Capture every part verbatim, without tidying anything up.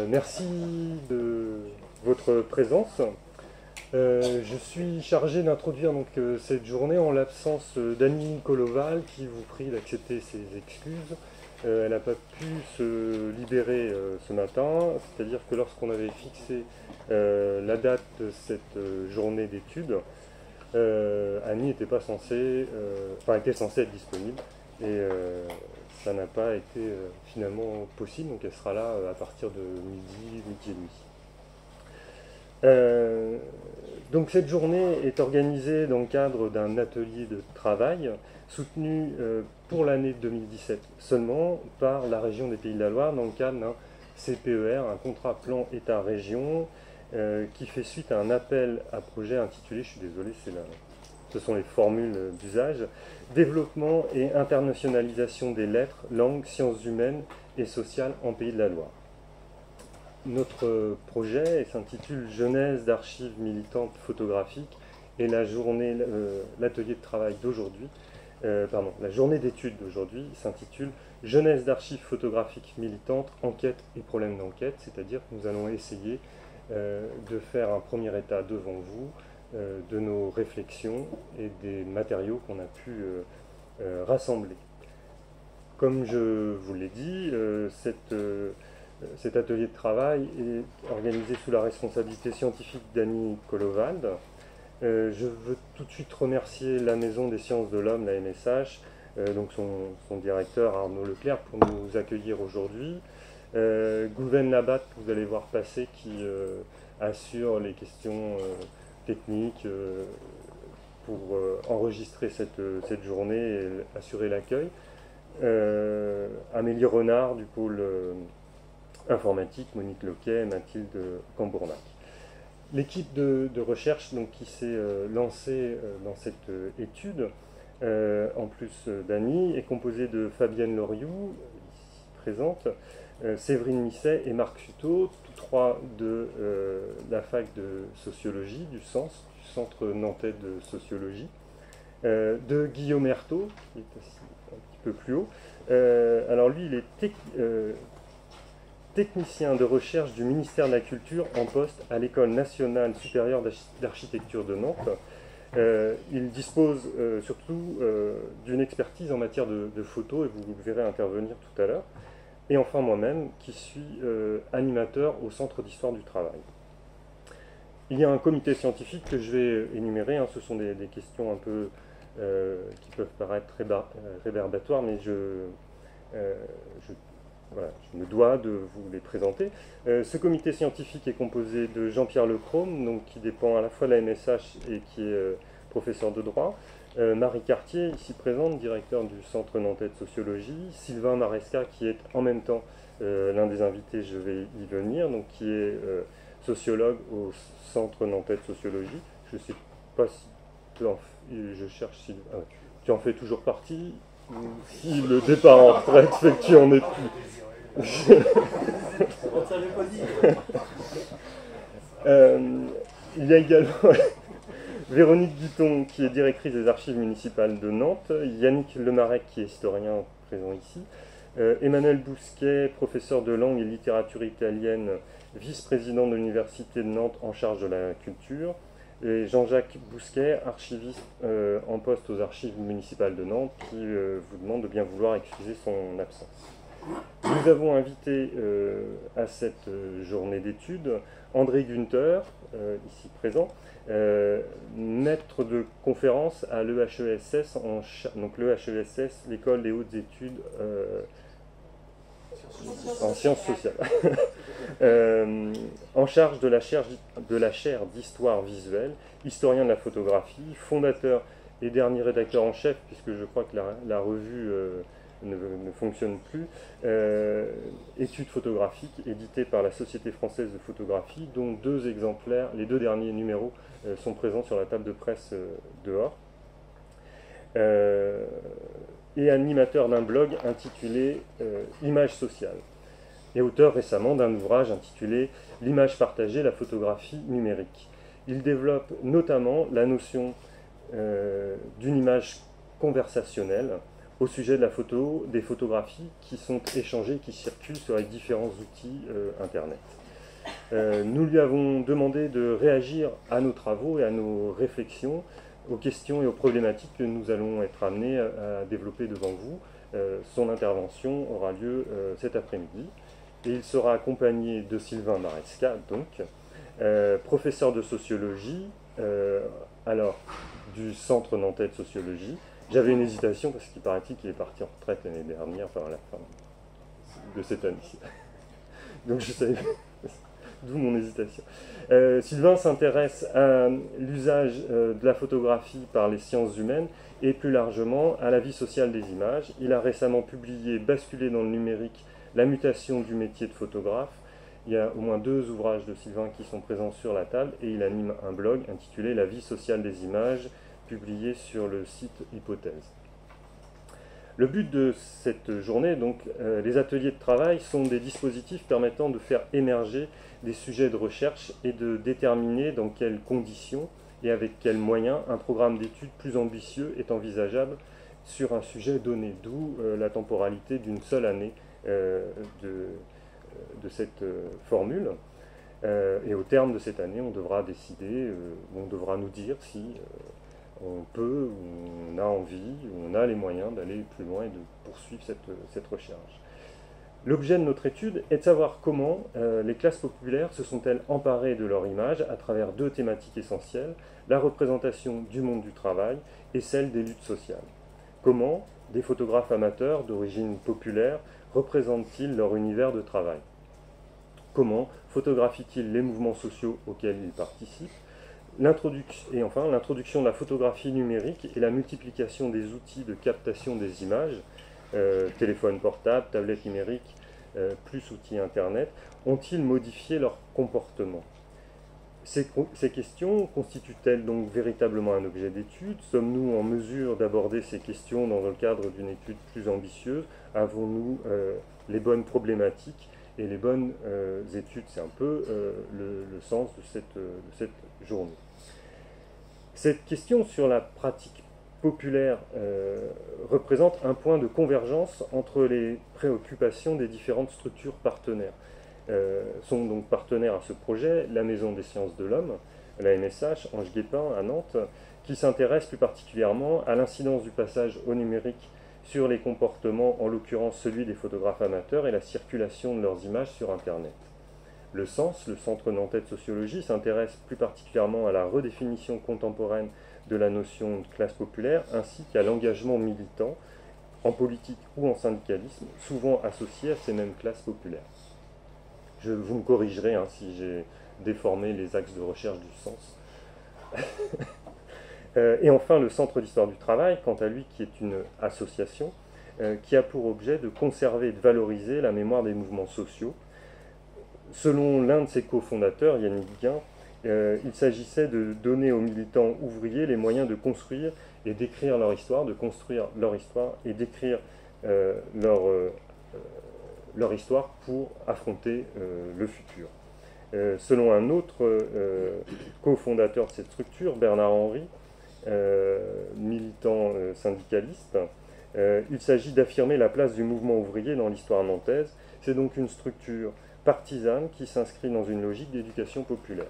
merci de votre présence. Euh, je suis chargé d'introduire donc euh, cette journée en l'absence euh, d'Annie Koloval qui vous prie d'accepter ses excuses. Euh, elle n'a pas pu se libérer euh, ce matin, c'est-à-dire que lorsqu'on avait fixé euh, la date de cette euh, journée d'études, euh, Annie n'était pas censée, euh, enfin était censée être disponible et euh, ça n'a pas été euh, finalement possible, donc elle sera là euh, à partir de midi, midi et demi. Euh, donc cette journée est organisée dans le cadre d'un atelier de travail soutenu euh, pour l'année deux mille dix-sept seulement par la région des Pays de la Loire dans le cadre d'un C P E R, un contrat plan État-région, euh, qui fait suite à un appel à projet intitulé, je suis désolé, c'est la, ce sont les formules d'usage, développement et internationalisation des lettres, langues, sciences humaines et sociales en Pays de la Loire. Notre projet s'intitule Genèse d'archives militantes photographiques et la journée, euh, l'atelier de travail d'aujourd'hui, euh, pardon, la journée d'études d'aujourd'hui s'intitule Genèse d'archives photographiques militantes, enquête et problèmes d'enquête, c'est-à-dire que nous allons essayer euh, de faire un premier état devant vous euh, de nos réflexions et des matériaux qu'on a pu euh, euh, rassembler. Comme je vous l'ai dit, euh, cette euh, Cet atelier de travail est organisé sous la responsabilité scientifique d'Annie Kolovald. Euh, je veux tout de suite remercier la Maison des Sciences de l'Homme, la M S H, euh, donc son, son directeur Arnaud Leclerc, pour nous accueillir aujourd'hui. Euh, Gouven Labat, que vous allez voir passer, qui euh, assure les questions euh, techniques euh, pour euh, enregistrer cette, cette journée et assurer l'accueil. Euh, Amélie Renard, du pôle euh, informatique, Monique Loquet, Mathilde Cambournac. L'équipe de, de recherche donc, qui s'est euh, lancée euh, dans cette euh, étude, euh, en plus euh, d'Annie, est composée de Fabienne Loriou, ici présente, euh, Séverine Misset et Marc Futeau, tous trois de euh, la fac de sociologie, du sens, du Centre nantais de sociologie, euh, de Guillaume Ertaud, qui est assis un petit peu plus haut. Euh, alors lui, il est tec- euh, technicien de recherche du ministère de la Culture en poste à l'École nationale supérieure d'architecture de Nantes. Euh, il dispose euh, surtout euh, d'une expertise en matière de, de photo, et vous le verrez intervenir tout à l'heure. Et enfin moi-même, qui suis euh, animateur au Centre d'Histoire du Travail. Il y a un comité scientifique que je vais énumérer, hein, ce sont des, des questions un peu euh, qui peuvent paraître réverbatoires, mais je, euh, je Voilà, je me dois de vous les présenter. Euh, ce comité scientifique est composé de Jean-Pierre Lecrome, donc, qui dépend à la fois de la M S H et qui est euh, professeur de droit, euh, Marie Cartier, ici présente, directeur du Centre nantais de sociologie, Sylvain Maresca, qui est en même temps euh, l'un des invités, je vais y venir, donc, qui est euh, sociologue au Centre nantais de sociologie. Je ne sais pas si tu en, je cherche si ah, tu en fais toujours partie, ou si le départ en retraite fait que tu en es plus. euh, il y a également Véronique Guiton, qui est directrice des archives municipales de Nantes, Yannick Lemarec, qui est historien présent ici, euh, Emmanuel Bousquet, professeur de langue et littérature italienne, vice-président de l'Université de Nantes en charge de la culture, et Jean-Jacques Bousquet, archiviste euh, en poste aux archives municipales de Nantes, qui euh, vous demande de bien vouloir excuser son absence. Nous avons invité euh, à cette euh, journée d'études André Günther, euh, ici présent, euh, maître de conférence à l'E H E S S, en donc l'E H E S S, l'école des hautes études euh, en sciences sociales, euh, en charge de la chaire, de la chaire d'histoire visuelle, historien de la photographie, fondateur et dernier rédacteur en chef, puisque je crois que la, la revue euh, ne, ne fonctionne plus, euh, études photographiques, éditée par la Société française de photographie, dont deux exemplaires, les deux derniers numéros euh, sont présents sur la table de presse euh, dehors. Euh, et animateur d'un blog intitulé euh, Images sociales, et auteur récemment d'un ouvrage intitulé L'image partagée, la photographie numérique. Il développe notamment la notion euh, d'une image conversationnelle au sujet de la photo, des photographies qui sont échangées, qui circulent sur les différents outils euh, Internet. Euh, nous lui avons demandé de réagir à nos travaux et à nos réflexions, aux questions et aux problématiques que nous allons être amenés à, à développer devant vous. Euh, son intervention aura lieu euh, cet après-midi et il sera accompagné de Sylvain Maresca, donc, euh, professeur de sociologie, euh, alors du Centre Nantais de sociologie. J'avais une hésitation parce qu'il paraît-il qu'il est parti en retraite l'année dernière, enfin à la fin de cette année-ci. Donc je savais, d'où mon hésitation. Euh, Sylvain s'intéresse à l'usage euh, de la photographie par les sciences humaines et plus largement à la vie sociale des images. Il a récemment publié « Basculer dans le numérique, la mutation du métier de photographe ». Il y a au moins deux ouvrages de Sylvain qui sont présents sur la table et il anime un blog intitulé « La vie sociale des images », publié sur le site Hypothèse. Le but de cette journée, donc, euh, les ateliers de travail sont des dispositifs permettant de faire émerger des sujets de recherche et de déterminer dans quelles conditions et avec quels moyens un programme d'études plus ambitieux est envisageable sur un sujet donné, d'où euh, la temporalité d'une seule année euh, de, de cette euh, formule. Euh, et au terme de cette année, on devra décider, euh, on devra nous dire si euh, on peut, on a envie, on a les moyens d'aller plus loin et de poursuivre cette, cette recherche. L'objet de notre étude est de savoir comment euh, les classes populaires se sont-elles emparées de leur image à travers deux thématiques essentielles, la représentation du monde du travail et celle des luttes sociales. Comment des photographes amateurs d'origine populaire représentent-ils leur univers de travail? Comment photographient-ils les mouvements sociaux auxquels ils participent? Et enfin, l'introduction de la photographie numérique et la multiplication des outils de captation des images, euh, téléphone portable, tablette numérique, euh, plus outils Internet, ont-ils modifié leur comportement? Ces, ces questions constituent-elles donc véritablement un objet d'étude? Sommes-nous en mesure d'aborder ces questions dans le cadre d'une étude plus ambitieuse? Avons-nous euh, les bonnes problématiques et les bonnes euh, études? C'est un peu euh, le, le sens de cette, de cette journée. Cette question sur la pratique populaire euh, représente un point de convergence entre les préoccupations des différentes structures partenaires. Euh, sont donc partenaires à ce projet la Maison des sciences de l'homme, la M S H, Ange Guépin à Nantes, qui s'intéresse plus particulièrement à l'incidence du passage au numérique sur les comportements, en l'occurrence celui des photographes amateurs et la circulation de leurs images sur Internet. Le Sens, le Centre Nantais de sociologie, s'intéresse plus particulièrement à la redéfinition contemporaine de la notion de classe populaire ainsi qu'à l'engagement militant en politique ou en syndicalisme, souvent associé à ces mêmes classes populaires. Je, vous me corrigerez hein, si j'ai déformé les axes de recherche du sens. euh, et enfin, le Centre d'histoire du travail, quant à lui, qui est une association euh, qui a pour objet de conserver et de valoriser la mémoire des mouvements sociaux. Selon l'un de ses cofondateurs, Yannick Guin, euh, il s'agissait de donner aux militants ouvriers les moyens de construire et d'écrire leur histoire, de construire leur histoire et d'écrire euh, leur... Euh, leur histoire pour affronter euh, le futur. Euh, selon un autre euh, cofondateur de cette structure, Bernard Henry, euh, militant euh, syndicaliste, euh, il s'agit d'affirmer la place du mouvement ouvrier dans l'histoire nantaise. C'est donc une structure partisane qui s'inscrit dans une logique d'éducation populaire.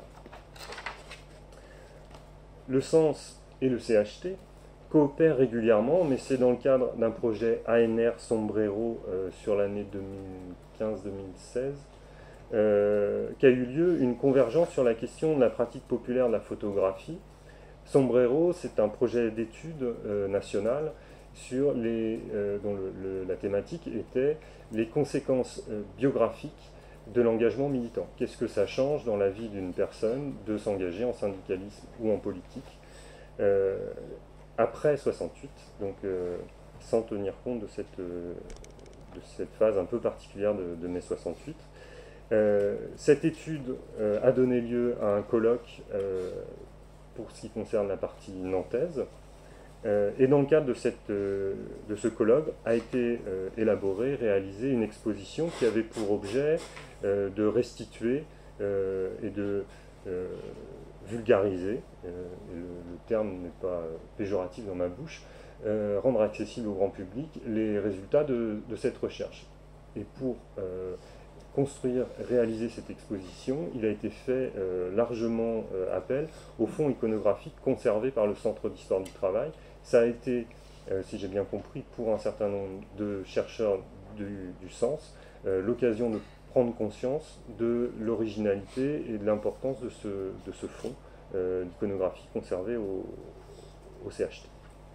Le Sens et le C H T coopèrent régulièrement, mais c'est dans le cadre d'un projet A N R Sombrero euh, sur l'année deux mille quinze deux mille seize euh, qu'a eu lieu une convergence sur la question de la pratique populaire de la photographie. Sombrero, c'est un projet d'études euh, nationale sur les, euh, dont le, le, la thématique était les conséquences euh, biographiques de l'engagement militant. Qu'est-ce que ça change dans la vie d'une personne de s'engager en syndicalisme ou en politique euh, après soixante-huit, donc euh, sans tenir compte de cette, euh, de cette phase un peu particulière de, de mai soixante-huit. Euh, cette étude euh, a donné lieu à un colloque euh, pour ce qui concerne la partie nantaise, euh, et dans le cadre de, cette, euh, de ce colloque a été euh, élaborée, réalisée une exposition qui avait pour objet euh, de restituer euh, et de euh, vulgariser, euh, et le, le terme n'est pas péjoratif dans ma bouche, euh, rendre accessible au grand public les résultats de, de cette recherche. Et pour euh, construire, réaliser cette exposition, il a été fait euh, largement euh, appel aux fonds iconographiques conservés par le Centre d'histoire du travail. Ça a été, euh, si j'ai bien compris, pour un certain nombre de chercheurs du, du sens, euh, l'occasion de prendre conscience de l'originalité et de l'importance de ce, de ce fonds euh, d'iconographie conservé au, au C H T.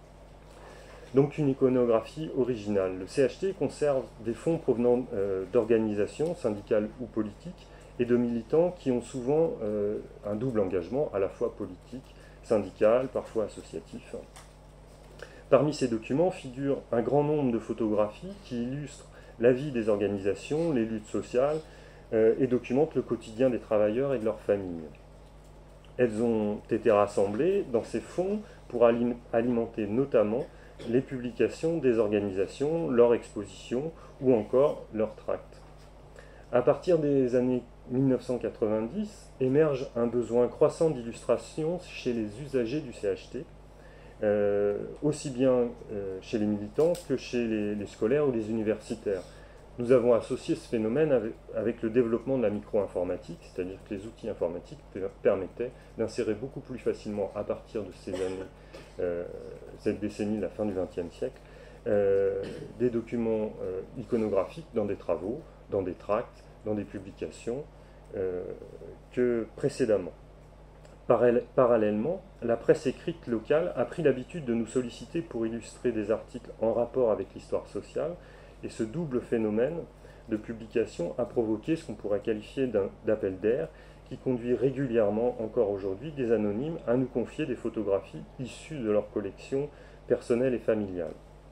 Donc une iconographie originale. Le C H T conserve des fonds provenant euh, d'organisations syndicales ou politiques et de militants qui ont souvent euh, un double engagement, à la fois politique, syndical, parfois associatif. Parmi ces documents figure un grand nombre de photographies qui illustrent la vie des organisations, les luttes sociales euh, et documentent le quotidien des travailleurs et de leurs familles. Elles ont été rassemblées dans ces fonds pour alim- alimenter notamment les publications des organisations, leurs expositions ou encore leurs tracts. À partir des années mille neuf cent quatre-vingt-dix, émerge un besoin croissant d'illustration chez les usagers du C H T, euh, aussi bien euh, chez les militants que chez les, les scolaires ou les universitaires. Nous avons associé ce phénomène avec, avec le développement de la micro-informatique, c'est-à-dire que les outils informatiques permettaient d'insérer beaucoup plus facilement, à partir de ces années, euh, cette décennie, la fin du vingtième siècle, euh, des documents euh, iconographiques dans des travaux, dans des tracts, dans des publications, euh, que précédemment. Parallèlement, la presse écrite locale a pris l'habitude de nous solliciter pour illustrer des articles en rapport avec l'histoire sociale, et ce double phénomène de publication a provoqué ce qu'on pourrait qualifier d'appel d'air, qui conduit régulièrement, encore aujourd'hui, des anonymes à nous confier des photographies issues de leur collection personnelle et familiale.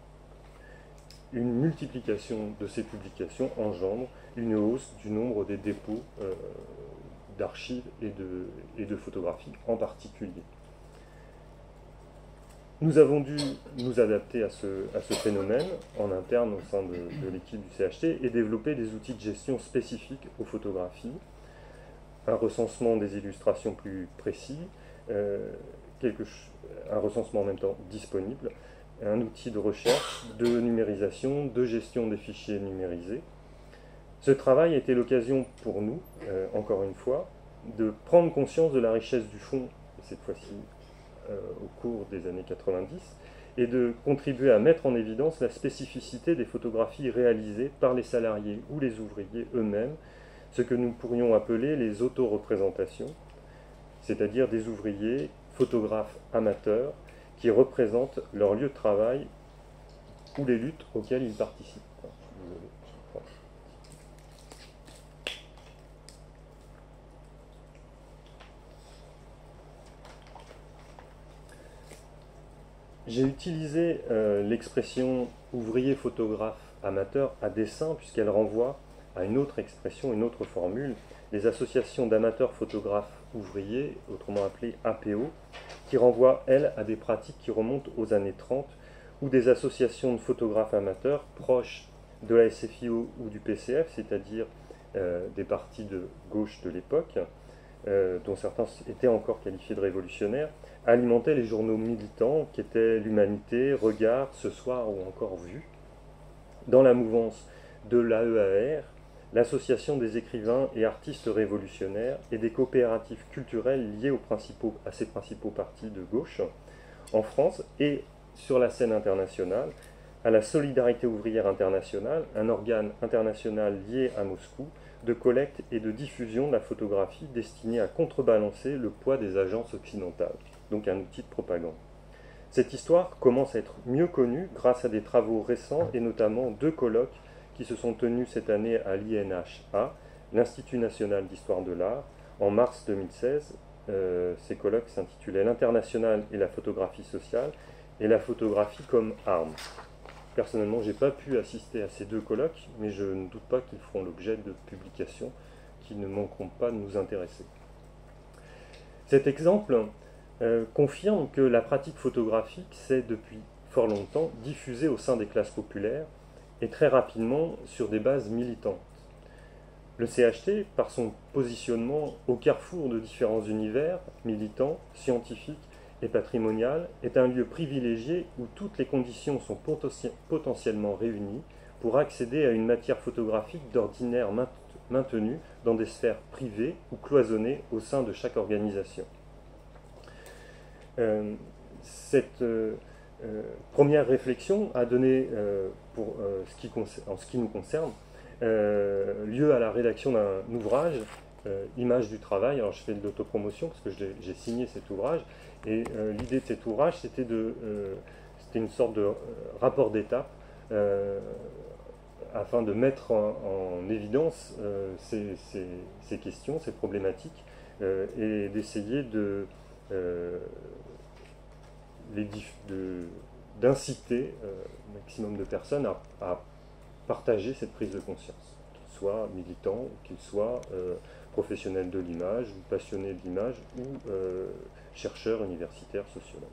Une multiplication de ces publications engendre une hausse du nombre des dépôts euh, d'archives et de, et de photographies en particulier. Nous avons dû nous adapter à ce, à ce phénomène en interne au sein de, de l'équipe du C H T et développer des outils de gestion spécifiques aux photographies, un recensement des illustrations plus précis, euh, quelque, un recensement en même temps disponible, un outil de recherche, de numérisation, de gestion des fichiers numérisés. Ce travail a été l'occasion pour nous, euh, encore une fois, de prendre conscience de la richesse du fonds, cette fois-ci euh, au cours des années quatre-vingt-dix, et de contribuer à mettre en évidence la spécificité des photographies réalisées par les salariés ou les ouvriers eux-mêmes, ce que nous pourrions appeler les autoreprésentations, c'est-à-dire des ouvriers, photographes amateurs, qui représentent leur lieu de travail ou les luttes auxquelles ils participent. J'ai utilisé euh, l'expression ouvrier photographe amateur à dessein puisqu'elle renvoie à une autre expression, une autre formule, les associations d'amateurs photographes ouvriers, autrement appelées A P O, qui renvoient, elles, à des pratiques qui remontent aux années trente, où des associations de photographes amateurs proches de la S F I O ou du P C F, c'est-à-dire euh, des partis de gauche de l'époque, euh, dont certains étaient encore qualifiés de révolutionnaires, alimentaient les journaux militants qui étaient l'Humanité, Regard, Ce Soir ou encore Vue. Dans la mouvance de l'A E A R, l'Association des écrivains et artistes révolutionnaires et des coopératives culturelles liées aux principaux, à ces principaux partis de gauche en France et sur la scène internationale, à la Solidarité ouvrière internationale, un organe international lié à Moscou, de collecte et de diffusion de la photographie destinée à contrebalancer le poids des agences occidentales, donc un outil de propagande. Cette histoire commence à être mieux connue grâce à des travaux récents et notamment deux colloques qui se sont tenus cette année à l'I N H A, l'Institut national d'histoire de l'art, en mars deux mille seize. Euh, ces colloques s'intitulaient L'international et la photographie sociale et la photographie comme arme. Personnellement, je n'ai pas pu assister à ces deux colloques, mais je ne doute pas qu'ils feront l'objet de publications qui ne manqueront pas de nous intéresser. Cet exemple euh, confirme que la pratique photographique s'est depuis fort longtemps diffusée au sein des classes populaires et très rapidement sur des bases militantes. Le C H T, par son positionnement au carrefour de différents univers, militants, scientifiques et patrimonial, est un lieu privilégié où toutes les conditions sont potentiellement réunies pour accéder à une matière photographique d'ordinaire maintenue dans des sphères privées ou cloisonnées au sein de chaque organisation. Euh, cette euh, euh, première réflexion a donné, euh, pour, euh, ce qui en ce qui nous concerne, euh, lieu à la rédaction d'un ouvrage, euh, Images du travail. Alors je fais de l'autopromotion parce que j'ai signé cet ouvrage, et euh, l'idée de cet ouvrage, c'était de, euh, c'était une sorte de euh, rapport d'étape euh, afin de mettre en, en évidence euh, ces, ces, ces questions, ces problématiques, euh, et d'essayer de, euh, d'inciter euh, un maximum de personnes à, à partager cette prise de conscience, qu'ils soient militants, qu'ils soient euh, professionnels de l'image, ou passionnés de l'image, ou euh, chercheurs universitaires, sociologues.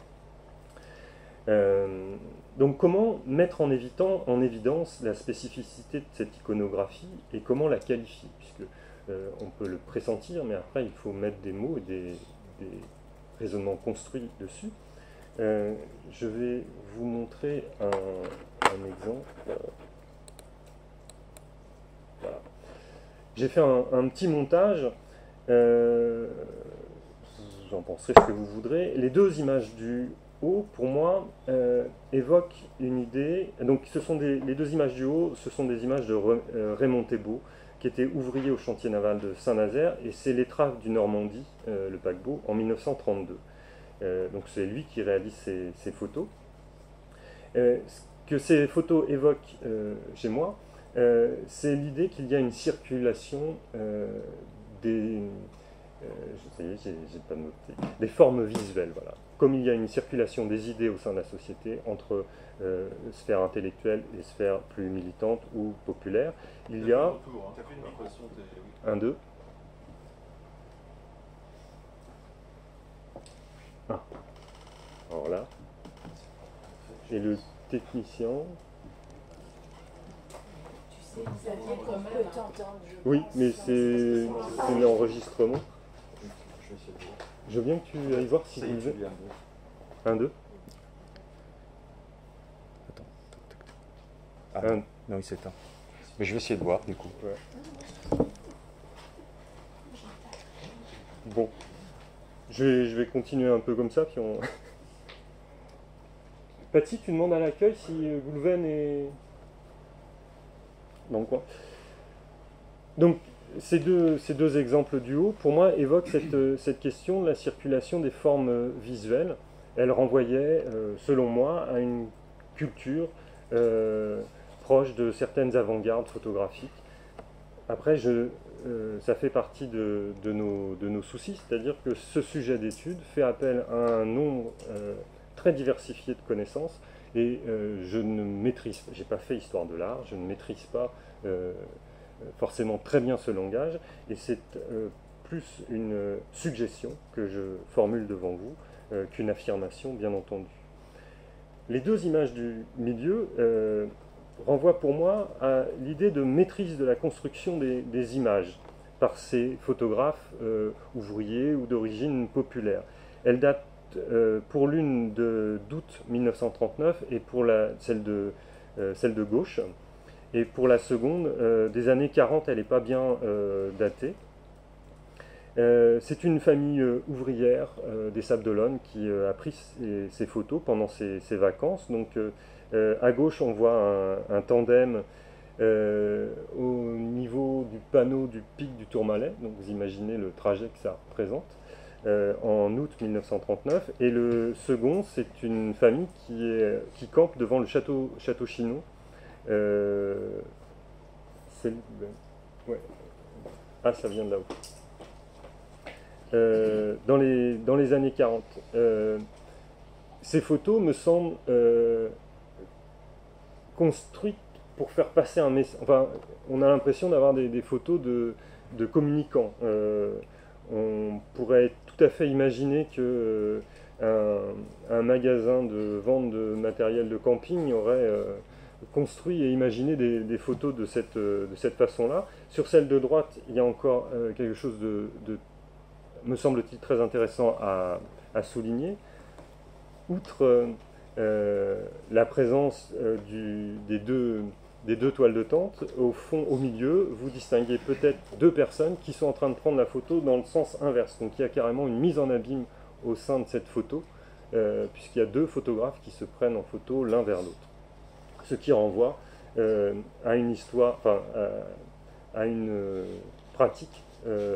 Euh, donc comment mettre en, évitant, en évidence la spécificité de cette iconographie et comment la qualifier, puisque euh, on peut le pressentir, mais après il faut mettre des mots et des, des raisonnements construits dessus. Euh, je vais vous montrer un, un exemple. Voilà. J'ai fait un, un petit montage, euh, vous en penserez ce que vous voudrez. Les deux images du haut, pour moi, euh, évoquent une idée. Donc, ce sont des, les deux images du haut, ce sont des images de euh, Raymond Thébault, qui était ouvrier au chantier naval de Saint-Nazaire, et c'est l'étrave du Normandie, euh, le paquebot, en mille neuf cent trente-deux. Euh, donc, c'est lui qui réalise ces, ces photos. Euh, ce que ces photos évoquent euh, chez moi, euh, c'est l'idée qu'il y a une circulation euh, des, euh, je sais, j'ai, j'ai pas noté, des formes visuelles. Voilà. Comme il y a une circulation des idées au sein de la société entre euh, sphère intellectuelle et sphère plus militante ou populaire, il y a un, deux. Ah. Alors là, et le technicien. Oui, mais c'est l'enregistrement. Je veux bien que tu ailles voir si tu veux. Un, deux. Attends. Ah, un. Non, il s'éteint. Mais je vais essayer de voir, du coup. Ouais. Bon. Je vais, je vais continuer un peu comme ça, puis on... Patty, tu demandes à l'accueil si Goulven est... dans le coin. Donc, ces deux, ces deux exemples du haut, pour moi, évoquent cette, cette question de la circulation des formes visuelles. Elles renvoyaient, euh, selon moi, à une culture euh, proche de certaines avant-gardes photographiques. Après, je, euh, ça fait partie de, de, nos, de nos soucis, c'est-à-dire que ce sujet d'étude fait appel à un nombre euh, très diversifié de connaissances, et euh, je ne maîtrise, j'ai pas fait histoire de l'art, je ne maîtrise pas euh, forcément très bien ce langage, et c'est euh, plus une suggestion que je formule devant vous euh, qu'une affirmation, bien entendu. Les deux images du milieu euh, renvoient pour moi à l'idée de maîtrise de la construction des, des images par ces photographes euh, ouvriers ou d'origine populaire. Elles datent euh, pour l'une d'août mille neuf cent trente-neuf et pour la, celle, de, euh, celle de gauche. Et pour la seconde, euh, des années quarante, elle n'est pas bien euh, datée. Euh, c'est une famille euh, ouvrière euh, des Sables d'Olonne qui euh, a pris ces, ces photos pendant ses, ses vacances. Donc euh, euh, à gauche, on voit un, un tandem euh, au niveau du panneau du pic du Tourmalet. Donc vous imaginez le trajet que ça représente euh, en août mille neuf cent trente-neuf. Et le second, c'est une famille qui, est, qui campe devant le château, château Chinon. Euh, c'est, ouais. Ah, ça vient de là-haut. Euh, dans, les, dans les années quarante. Euh, ces photos me semblent euh, construites pour faire passer un message. Enfin, on a l'impression d'avoir des, des photos de, de communicants. Euh, on pourrait tout à fait imaginer que euh, un, un magasin de vente de matériel de camping aurait euh, construit et imaginé des, des photos de cette, de cette façon-là. Sur celle de droite, il y a encore euh, quelque chose de, de me semble-t-il, très intéressant à, à souligner. Outre euh, la présence euh, du, des, deux, des deux toiles de tente, au fond, au milieu, vous distinguez peut-être deux personnes qui sont en train de prendre la photo dans le sens inverse. Donc il y a carrément une mise en abîme au sein de cette photo, euh, puisqu'il y a deux photographes qui se prennent en photo l'un vers l'autre. Ce qui renvoie euh, à une histoire, enfin, à, à une euh, pratique, euh,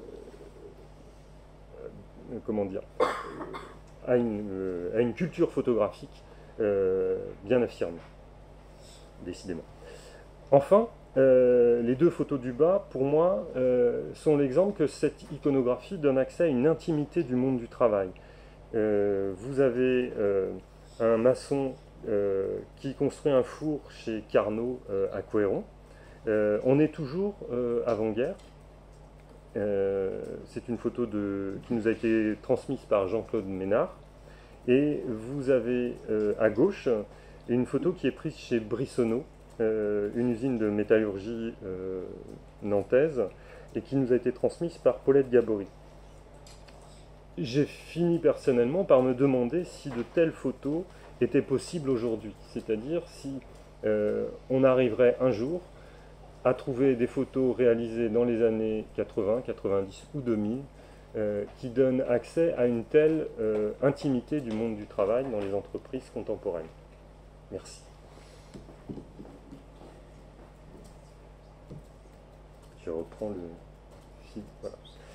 euh, comment dire, à une, euh, à une culture photographique euh, bien affirmée, décidément. Enfin, euh, les deux photos du bas, pour moi, euh, sont l'exemple que cette iconographie donne accès à une intimité du monde du travail. Euh, vous avez euh, un maçon euh, qui construit un four chez Carnot euh, à Couëron. Euh, on est toujours euh, avant-guerre. Euh, c'est une photo de, qui nous a été transmise par Jean-Claude Ménard. Et vous avez euh, à gauche une photo qui est prise chez Brissonneau, euh, une usine de métallurgie euh, nantaise, et qui nous a été transmise par Paulette Gabory. J'ai fini personnellement par me demander si de telles photos étaient possibles aujourd'hui, c'est-à-dire si euh, on arriverait un jour à trouver des photos réalisées dans les années quatre-vingts, quatre-vingt-dix ou deux mille euh, qui donnent accès à une telle euh, intimité du monde du travail dans les entreprises contemporaines. Merci. Je reprends le fil. Voilà.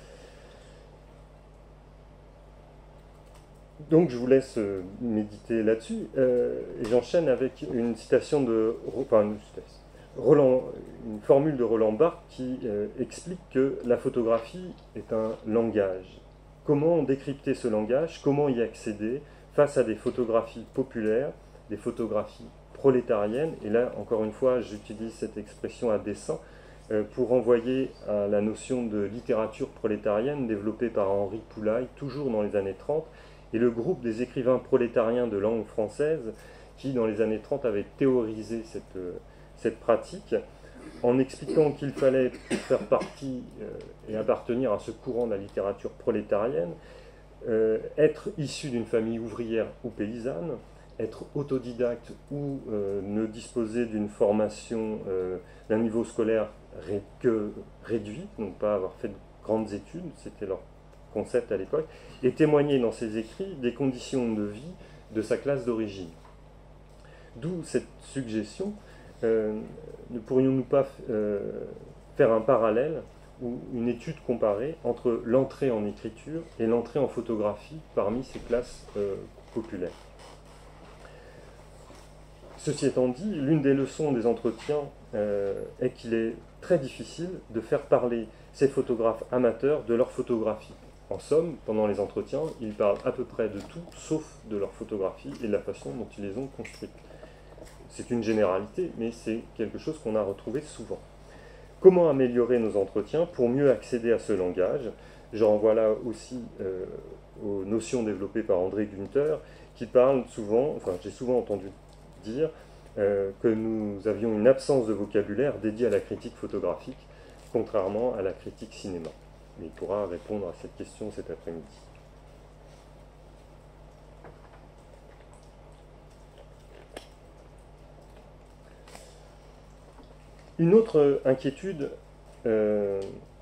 Donc je vous laisse méditer là-dessus, euh, et j'enchaîne avec une citation de, enfin une, Roland, une formule de Roland Barthes qui euh, explique que la photographie est un langage. Comment décrypter ce langage, comment y accéder face à des photographies populaires, des photographies prolétariennes, et là encore une fois j'utilise cette expression à dessein euh, pour renvoyer à la notion de littérature prolétarienne développée par Henri Poulaille, toujours dans les années trente, et le groupe des écrivains prolétariens de langue française qui, dans les années trente, avait théorisé cette, cette pratique en expliquant qu'il fallait, pour faire partie euh, et appartenir à ce courant de la littérature prolétarienne, euh, être issu d'une famille ouvrière ou paysanne, être autodidacte ou euh, ne disposer d'une formation euh, d'un niveau scolaire ré que réduit, donc pas avoir fait de grandes études, c'était leur concept à l'époque, et témoigner dans ses écrits des conditions de vie de sa classe d'origine. D'où cette suggestion, euh, ne pourrions-nous pas euh, faire un parallèle ou une étude comparée entre l'entrée en écriture et l'entrée en photographie parmi ces classes euh, populaires. Ceci étant dit, l'une des leçons des entretiens euh, est qu'il est très difficile de faire parler ces photographes amateurs de leur photographie. En somme, pendant les entretiens, ils parlent à peu près de tout, sauf de leur photographie et de la façon dont ils les ont construites. C'est une généralité, mais c'est quelque chose qu'on a retrouvé souvent. Comment améliorer nos entretiens pour mieux accéder à ce langage? Je renvoie là aussi euh, aux notions développées par André Günther, qui parle souvent, enfin j'ai souvent entendu dire, euh, que nous avions une absence de vocabulaire dédié à la critique photographique, contrairement à la critique cinéma. Mais il pourra répondre à cette question cet après-midi. Une autre inquiétude euh,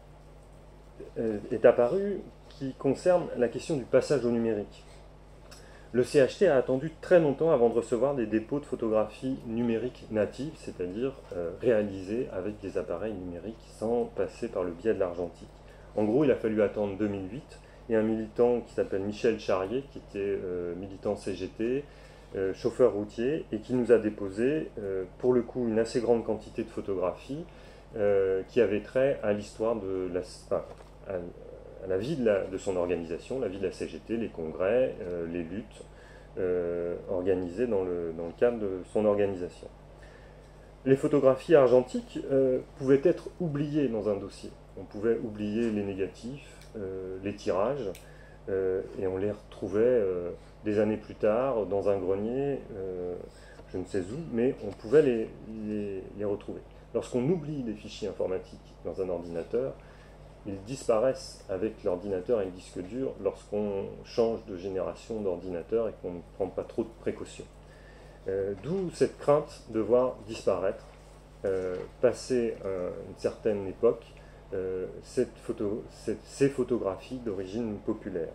est apparue qui concerne la question du passage au numérique. Le C H T a attendu très longtemps avant de recevoir des dépôts de photographies numériques natives, c'est-à-dire euh, réalisées avec des appareils numériques sans passer par le biais de l'argentique. En gros, il a fallu attendre deux mille huit, et un militant qui s'appelle Michel Charrier, qui était euh, militant C G T, euh, chauffeur routier, et qui nous a déposé, euh, pour le coup, une assez grande quantité de photographies euh, qui avaient trait à l'histoire de la, enfin, à, à la vie de, la, de son organisation, la vie de la C G T, les congrès, euh, les luttes euh, organisées dans le, dans le cadre de son organisation. Les photographies argentiques euh, pouvaient être oubliées dans un dossier. On pouvait oublier les négatifs, euh, les tirages, euh, et on les retrouvait euh, des années plus tard dans un grenier, euh, je ne sais où, mais on pouvait les, les, les retrouver. Lorsqu'on oublie des fichiers informatiques dans un ordinateur, ils disparaissent avec l'ordinateur et le disque dur lorsqu'on change de génération d'ordinateur et qu'on ne prend pas trop de précautions. Euh, D'où cette crainte de voir disparaître, euh, passer euh, une certaine époque, euh, cette photo, cette, ces photographies d'origine populaire.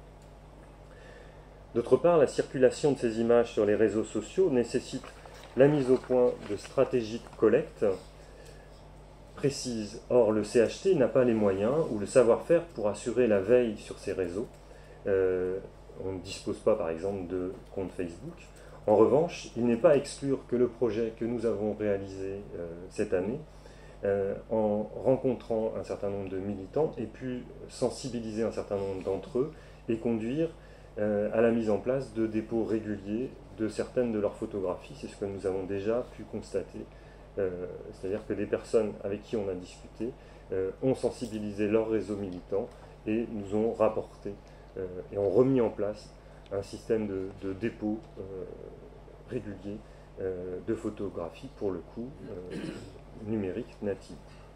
D'autre part, la circulation de ces images sur les réseaux sociaux nécessite la mise au point de stratégies de collecte précises. Or, le C H T n'a pas les moyens ou le savoir-faire pour assurer la veille sur ces réseaux. Euh, on ne dispose pas, par exemple, de compte Facebook. En revanche, il n'est pas à exclure que le projet que nous avons réalisé euh, cette année, euh, en rencontrant un certain nombre de militants, ait pu sensibiliser un certain nombre d'entre eux et conduire euh, à la mise en place de dépôts réguliers de certaines de leurs photographies. C'est ce que nous avons déjà pu constater. Euh, C'est-à-dire que des personnes avec qui on a discuté euh, ont sensibilisé leur réseau militant et nous ont rapporté euh, et ont remis en place un système de, de dépôt euh, régulier euh, de photographie, pour le coup, euh, numérique native.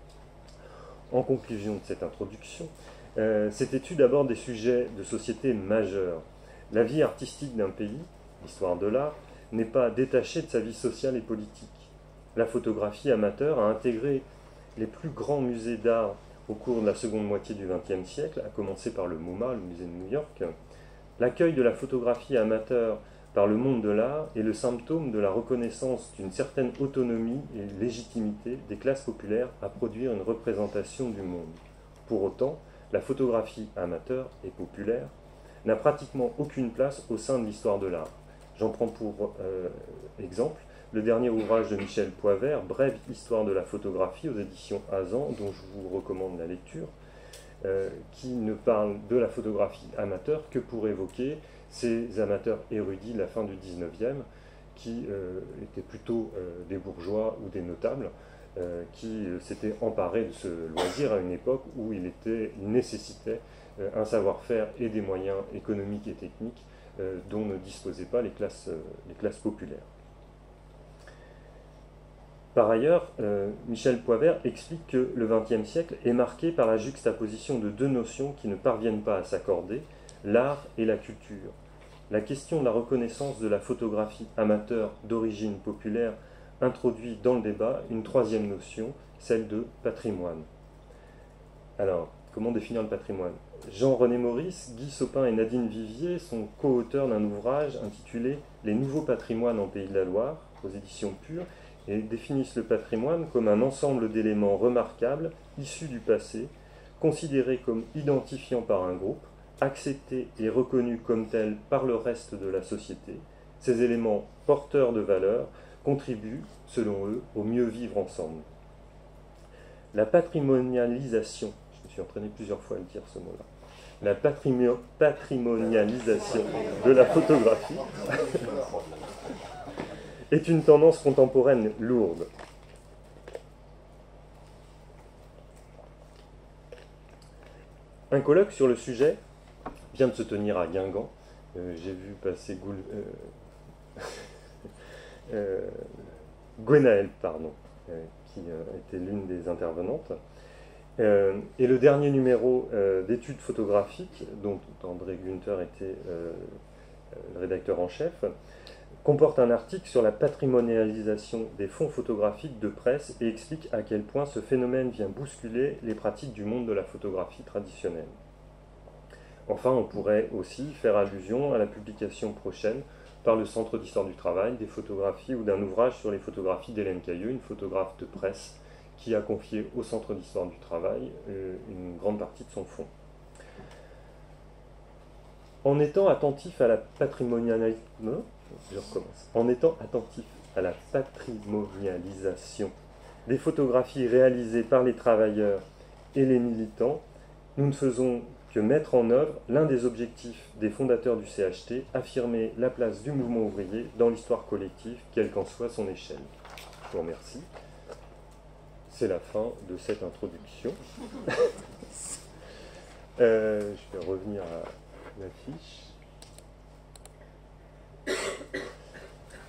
En conclusion de cette introduction, euh, cette étude aborde des sujets de société majeurs. La vie artistique d'un pays, l'histoire de l'art, n'est pas détachée de sa vie sociale et politique. La photographie amateur a intégré les plus grands musées d'art au cours de la seconde moitié du vingtième siècle, à commencer par le MoMA, le musée de New York. L'accueil de la photographie amateur par le monde de l'art est le symptôme de la reconnaissance d'une certaine autonomie et légitimité des classes populaires à produire une représentation du monde. Pour autant, la photographie amateur et populaire n'a pratiquement aucune place au sein de l'histoire de l'art. J'en prends pour euh, exemple le dernier ouvrage de Michel Poivert, Brève histoire de la photographie, aux éditions Azan, dont je vous recommande la lecture, euh, qui ne parle de la photographie amateur que pour évoquer ces amateurs érudits de la fin du dix-neuvième, qui euh, étaient plutôt euh, des bourgeois ou des notables, euh, qui euh, s'étaient emparés de ce loisir à une époque où il, était, il nécessitait euh, un savoir-faire et des moyens économiques et techniques euh, dont ne disposaient pas les classes, euh, les classes populaires. Par ailleurs, euh, Michel Poivert explique que le vingtième siècle est marqué par la juxtaposition de deux notions qui ne parviennent pas à s'accorder, l'art et la culture. La question de la reconnaissance de la photographie amateur d'origine populaire introduit dans le débat une troisième notion, celle de patrimoine. Alors, comment définir le patrimoine ? Jean-René Maurice, Guy Sopin et Nadine Vivier sont co-auteurs d'un ouvrage intitulé « Les nouveaux patrimoines en Pays de la Loire » aux éditions Pures, et définissent le patrimoine comme un ensemble d'éléments remarquables, issus du passé, considérés comme identifiants par un groupe, acceptés et reconnus comme tels par le reste de la société. Ces éléments porteurs de valeur contribuent, selon eux, au mieux vivre ensemble. La patrimonialisation, je me suis entraîné plusieurs fois à le dire ce mot-là, la patrimo- patrimonialisation de la photographie est une tendance contemporaine lourde. Un colloque sur le sujet vient de se tenir à Guingamp. Euh, j'ai vu passer Goul... euh... euh... Gwenaëlle, pardon, euh, qui euh, était l'une des intervenantes. Euh, et le dernier numéro euh, d'études photographiques, dont André Günther était euh, le rédacteur en chef, comporte un article sur la patrimonialisation des fonds photographiques de presse et explique à quel point ce phénomène vient bousculer les pratiques du monde de la photographie traditionnelle. Enfin, on pourrait aussi faire allusion à la publication prochaine par le Centre d'Histoire du Travail des photographies ou d'un ouvrage sur les photographies d'Hélène Cailleux, une photographe de presse qui a confié au Centre d'Histoire du Travail une grande partie de son fonds. En étant attentif à la patrimonialisation, je recommence. En étant attentif à la patrimonialisation des photographies réalisées par les travailleurs et les militants, nous ne faisons que mettre en œuvre l'un des objectifs des fondateurs du C H T, affirmer la place du mouvement ouvrier dans l'histoire collective, quelle qu'en soit son échelle. Je vous remercie. C'est la fin de cette introduction. euh, je vais revenir à l'affiche.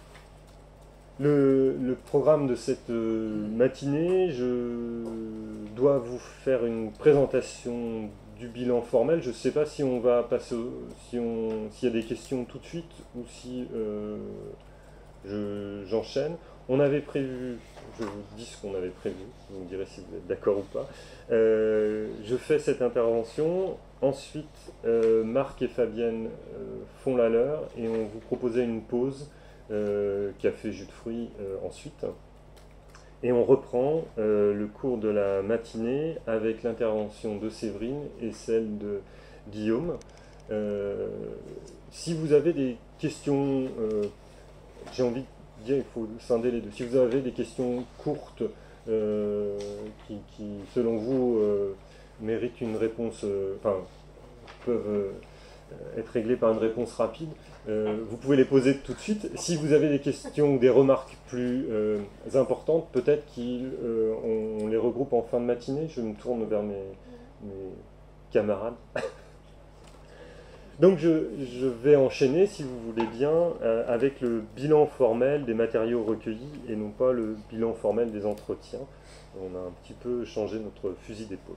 Le, le programme de cette matinée, je dois vous faire une présentation du bilan formel. Je ne sais pas si on va passer, au, si on, s'il y a des questions tout de suite ou si euh, je, j'enchaîne. On avait prévu, je vous dis ce qu'on avait prévu, vous me direz si vous êtes d'accord ou pas. Euh, je fais cette intervention, ensuite euh, Marc et Fabienne euh, font la leur et on vous proposait une pause, euh, café, jus de fruits euh, ensuite. Et on reprend euh, le cours de la matinée avec l'intervention de Séverine et celle de Guillaume. Euh, si vous avez des questions, euh, j'ai envie de dire, il faut scinder les deux. Si vous avez des questions courtes euh, qui, qui, selon vous, euh, méritent une réponse, euh, enfin, peuvent euh, être réglées par une réponse rapide, Euh, vous pouvez les poser tout de suite. Si vous avez des questions ou des remarques plus euh, importantes, peut-être qu'on euh, les regroupe en fin de matinée. Je me tourne vers mes, mes camarades. Donc je, je vais enchaîner, si vous voulez bien, euh, avec le bilan formel des matériaux recueillis et non pas le bilan formel des entretiens. On a un petit peu changé notre fusil d'épaule.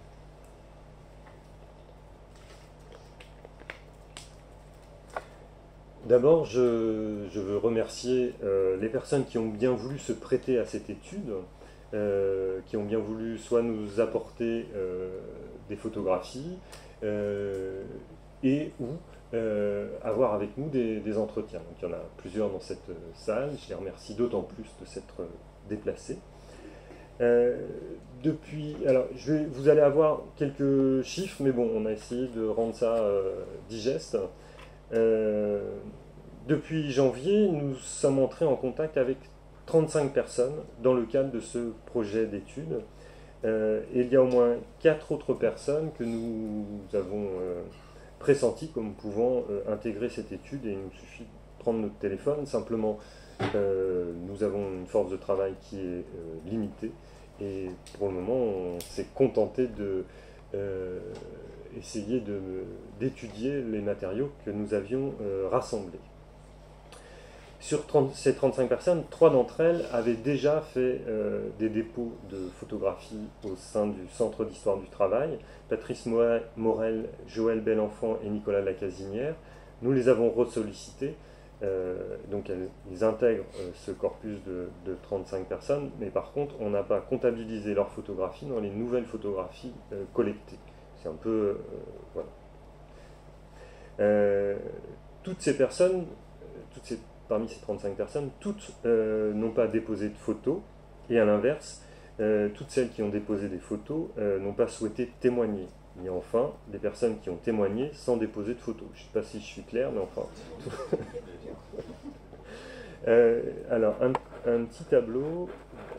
D'abord, je, je veux remercier euh, les personnes qui ont bien voulu se prêter à cette étude, euh, qui ont bien voulu soit nous apporter euh, des photographies euh, et ou euh, avoir avec nous des, des entretiens. Donc, il y en a plusieurs dans cette salle. Je les remercie d'autant plus de s'être déplacés. Euh, depuis, alors, je vais, vous allez avoir quelques chiffres, mais bon, on a essayé de rendre ça euh, digeste. Euh, depuis janvier, nous sommes entrés en contact avec trente-cinq personnes dans le cadre de ce projet d'étude. Euh, et il y a au moins quatre autres personnes que nous avons euh, pressenties comme pouvant euh, intégrer cette étude, et il nous suffit de prendre notre téléphone. Simplement, euh, nous avons une force de travail qui est euh, limitée, et pour le moment, on s'est contenté de euh, essayer de, d'étudier les matériaux que nous avions euh, rassemblés. Sur trente, ces trente-cinq personnes, trois d'entre elles avaient déjà fait euh, des dépôts de photographies au sein du Centre d'Histoire du Travail. Patrice Morel, Joël Belenfant et Nicolas Lacasinière. Nous les avons ressollicités. Euh, donc elles, ils intègrent euh, ce corpus de, de trente-cinq personnes, mais par contre, on n'a pas comptabilisé leurs photographies dans les nouvelles photographies euh, collectées. C'est un peu... Euh, voilà. Euh, toutes ces personnes, toutes ces, parmi ces trente-cinq personnes, toutes euh, n'ont pas déposé de photos, et à l'inverse, euh, toutes celles qui ont déposé des photos euh, n'ont pas souhaité témoigner. Et enfin, des personnes qui ont témoigné sans déposer de photos. Je ne sais pas si je suis clair, mais enfin... euh, alors, un, un petit tableau...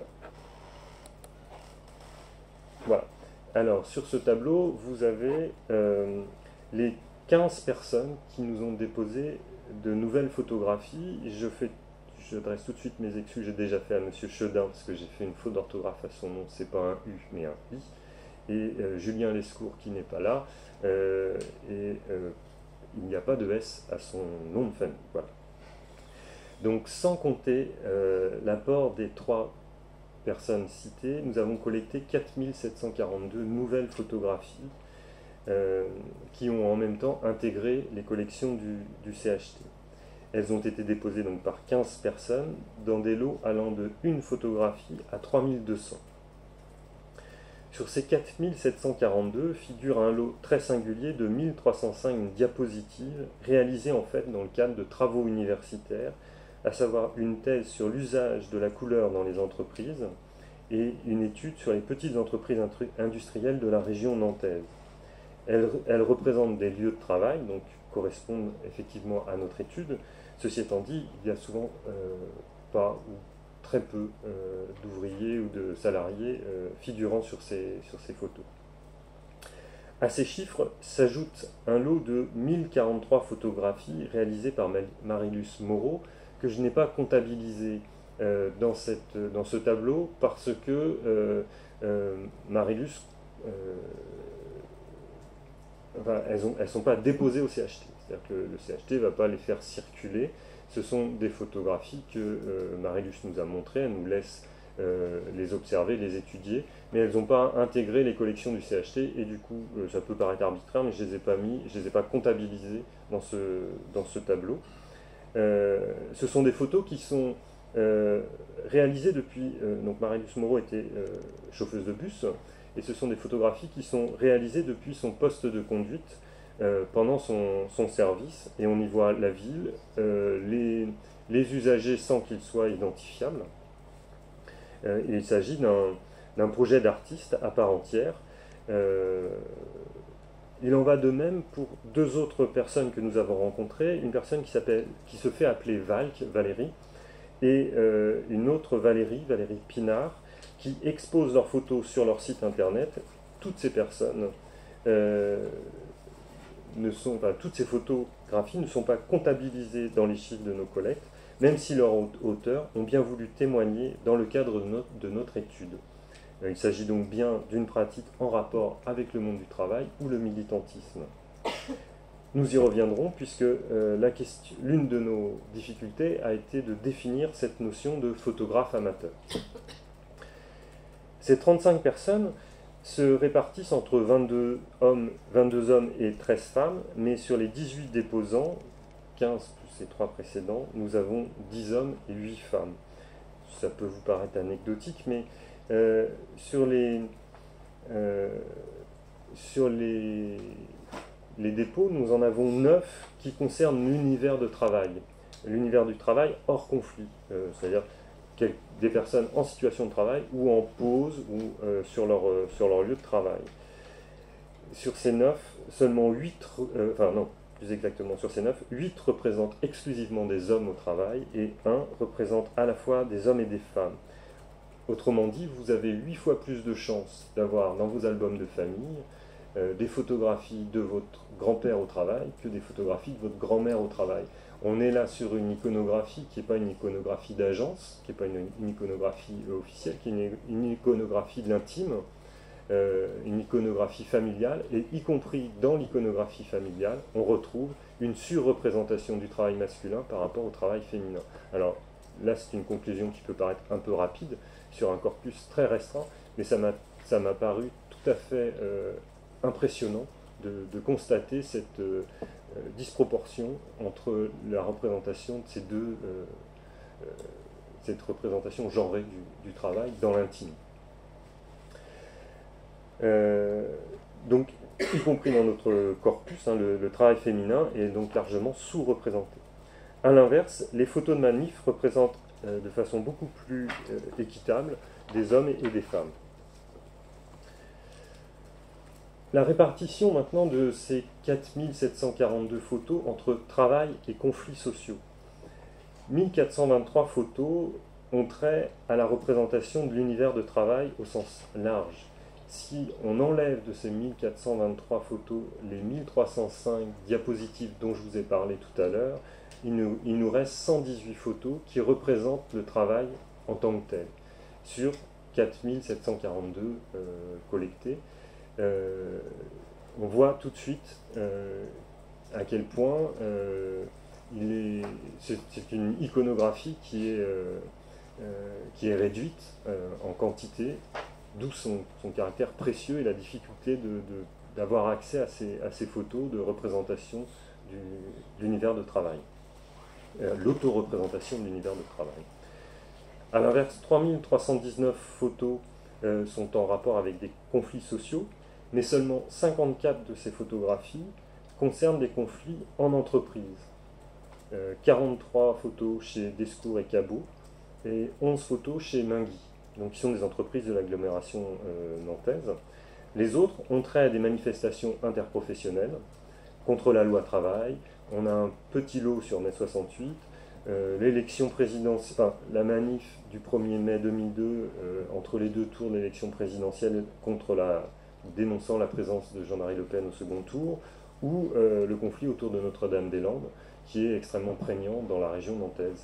Voilà. Alors, sur ce tableau, vous avez euh, les quinze personnes qui nous ont déposé de nouvelles photographies. Je fais, j'adresse tout de suite mes excuses, j'ai déjà fait à M. Chedin, parce que j'ai fait une faute d'orthographe à son nom, c'est pas un U, mais un I. Et euh, Julien Lescourt qui n'est pas là, euh, et euh, il n'y a pas de S à son nom de famille. Voilà. Donc, sans compter euh, l'apport des trois personnes citées, nous avons collecté quatre mille sept cent quarante-deux nouvelles photographies euh, qui ont en même temps intégré les collections du, du C H T. Elles ont été déposées donc par quinze personnes dans des lots allant de une photographie à trois mille deux cents. Sur ces quatre mille sept cent quarante-deux figure un lot très singulier de mille trois cent cinq diapositives réalisées en fait dans le cadre de travaux universitaires, à savoir une thèse sur l'usage de la couleur dans les entreprises et une étude sur les petites entreprises industrielles de la région nantaise. Elles, elles représentent des lieux de travail, donc correspondent effectivement à notre étude. Ceci étant dit, il y a souvent euh, pas ou très peu euh, d'ouvriers ou de salariés euh, figurant sur ces, sur ces photos. À ces chiffres s'ajoute un lot de mille quarante-trois photographies réalisées par Marilus Moreau, que je n'ai pas comptabilisé euh, dans, cette, dans ce tableau parce que euh, euh, Marilus, euh, enfin, elles ne sont pas déposées au C H T. C'est-à-dire que le, le C H T ne va pas les faire circuler. Ce sont des photographies que euh, Marilus nous a montrées. Elle nous laisse euh, les observer, les étudier, mais elles n'ont pas intégré les collections du C H T, et du coup, euh, ça peut paraître arbitraire, mais je ne les ai pas mis, je les ai pas comptabilisées dans ce, dans ce tableau. Euh, ce sont des photos qui sont euh, réalisées depuis, euh, donc Marie-Luce Moreau était euh, chauffeuse de bus, et ce sont des photographies qui sont réalisées depuis son poste de conduite euh, pendant son, son service, et on y voit la ville, euh, les, les usagers sans qu'ils soient identifiables. Euh, il s'agit d'un projet d'artiste à part entière. Euh, il en va de même pour deux autres personnes que nous avons rencontrées, une personne qui, qui se fait appeler Valk, Valérie, et euh, une autre Valérie, Valérie Pinard, qui exposent leurs photos sur leur site internet. Toutes ces personnes, euh, ne sont, enfin, toutes ces photographies ne sont pas comptabilisées dans les chiffres de nos collectes, même si leurs auteurs ont bien voulu témoigner dans le cadre de notre, de notre étude. Il s'agit donc bien d'une pratique en rapport avec le monde du travail ou le militantisme. Nous y reviendrons puisque euh, l'une de nos difficultés a été de définir cette notion de photographe amateur. Ces trente-cinq personnes se répartissent entre vingt-deux hommes, vingt-deux hommes et treize femmes, mais sur les dix-huit déposants, quinze plus les trois précédents, nous avons dix hommes et huit femmes. Ça peut vous paraître anecdotique, mais euh, sur les, euh, sur les, les dépôts, nous en avons neuf qui concernent l'univers de travail. L'univers du travail hors conflit, euh, c'est-à-dire des personnes en situation de travail ou en pause ou euh, sur, leur, euh, sur leur lieu de travail. Sur ces neuf, seulement huit, euh, enfin non, plus exactement sur ces neuf, huit représentent exclusivement des hommes au travail et un représente à la fois des hommes et des femmes. Autrement dit, vous avez huit fois plus de chances d'avoir dans vos albums de famille euh, des photographies de votre grand-père au travail que des photographies de votre grand-mère au travail. On est là sur une iconographie qui n'est pas une iconographie d'agence, qui n'est pas une, une iconographie officielle, qui est une, une iconographie de l'intime, euh, une iconographie familiale, et y compris dans l'iconographie familiale, on retrouve une surreprésentation du travail masculin par rapport au travail féminin. Alors là, c'est une conclusion qui peut paraître un peu rapide sur un corpus très restreint, mais ça m'a paru tout à fait euh, impressionnant de, de constater cette euh, disproportion entre la représentation de ces deux, euh, euh, cette représentation genrée du, du travail dans l'intime. Euh, donc, y compris dans notre corpus, hein, le, le travail féminin est donc largement sous-représenté. A l'inverse, les photos de manifs représentent euh, de façon beaucoup plus euh, équitable des hommes et, et des femmes. La répartition maintenant de ces quatre mille sept cent quarante-deux photos entre travail et conflits sociaux. mille quatre cent vingt-trois photos ont trait à la représentation de l'univers de travail au sens large. Si on enlève de ces mille quatre cent vingt-trois photos les mille trois cent cinq diapositives dont je vous ai parlé tout à l'heure, il nous, il nous reste cent dix-huit photos qui représentent le travail en tant que tel, sur quatre mille sept cent quarante-deux euh, collectés. Euh, on voit tout de suite euh, à quel point euh, c'est une iconographie qui est, euh, euh, qui est réduite euh, en quantité, d'où son, son caractère précieux et la difficulté d'avoir de, de, accès à ces, à ces photos de représentation du, de l'univers de travail, euh, l'auto-représentation de l'univers de travail. A l'inverse, trois mille trois cent dix-neuf photos euh, sont en rapport avec des conflits sociaux, mais seulement cinquante-quatre de ces photographies concernent des conflits en entreprise. Euh, quarante-trois photos chez Descours et Cabot et onze photos chez Mingui, donc qui sont des entreprises de l'agglomération euh, nantaise. Les autres ont trait à des manifestations interprofessionnelles contre la loi travail. On a un petit lot sur mai soixante-huit, euh, l'élection présidentielle, enfin, la manif du premier mai deux mille deux euh, entre les deux tours de l'élection présidentielle contre la dénonçant la présence de Jean-Marie Le Pen au second tour, ou euh, le conflit autour de Notre-Dame-des-Landes, qui est extrêmement prégnant dans la région nantaise.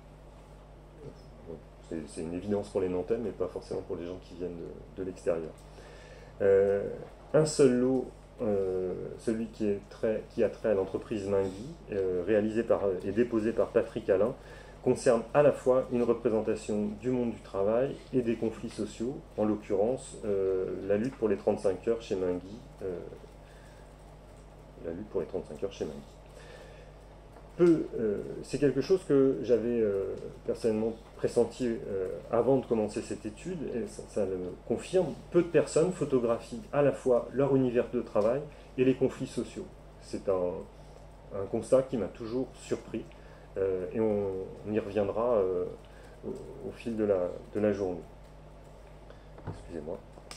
C'est une évidence pour les Nantais, mais pas forcément pour les gens qui viennent de, de l'extérieur. Euh, un seul lot, euh, celui qui, est très, qui a trait à l'entreprise Mingui, euh, réalisé par, et déposé par Patrick Alain, concerne à la fois une représentation du monde du travail et des conflits sociaux, en l'occurrence euh, la lutte pour les trente-cinq heures chez Mingui, euh, la lutte pour les trente-cinq heures chez Mingui. Peu, euh, c'est quelque chose que j'avais euh, personnellement pressenti euh, avant de commencer cette étude, et ça, ça le confirme. Peu de personnes photographient à la fois leur univers de travail et les conflits sociaux. C'est un, un constat qui m'a toujours surpris, euh, et on, on y reviendra euh, au, au fil de la, de la journée. Excusez-moi.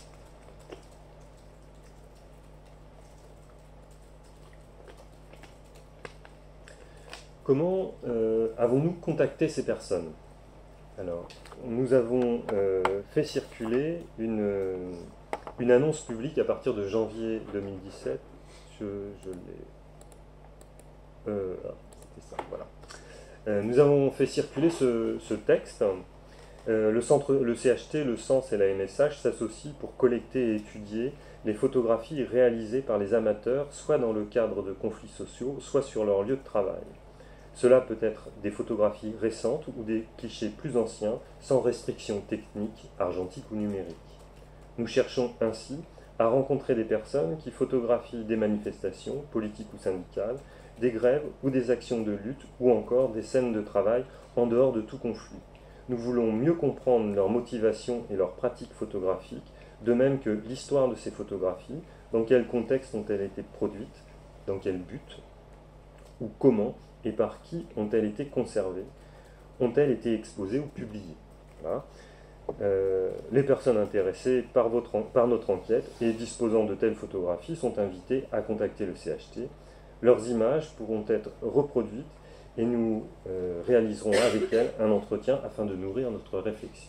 Comment euh, avons-nous contacté ces personnes? Alors, nous avons euh, fait circuler une, euh, une annonce publique à partir de janvier deux mille dix-sept. Je, je l'ai... Euh, ah, c'était ça, voilà. Euh, nous avons fait circuler ce, ce texte. Euh, le, centre, le C H T, le Sens et la M S H s'associent pour collecter et étudier les photographies réalisées par les amateurs, soit dans le cadre de conflits sociaux, soit sur leur lieu de travail. Cela peut être des photographies récentes ou des clichés plus anciens, sans restrictions techniques, argentiques ou numériques. Nous cherchons ainsi à rencontrer des personnes qui photographient des manifestations, politiques ou syndicales, des grèves ou des actions de lutte, ou encore des scènes de travail en dehors de tout conflit. Nous voulons mieux comprendre leurs motivations et leurs pratiques photographiques, de même que l'histoire de ces photographies, dans quel contexte ont-elles été produites, dans quel but, ou comment, et par qui ont-elles été conservées, ont-elles été exposées ou publiées. Voilà. Euh, les personnes intéressées par, votre, par notre enquête et disposant de telles photographies sont invitées à contacter le C H T. Leurs images pourront être reproduites et nous euh, réaliserons avec elles un entretien afin de nourrir notre réflexion.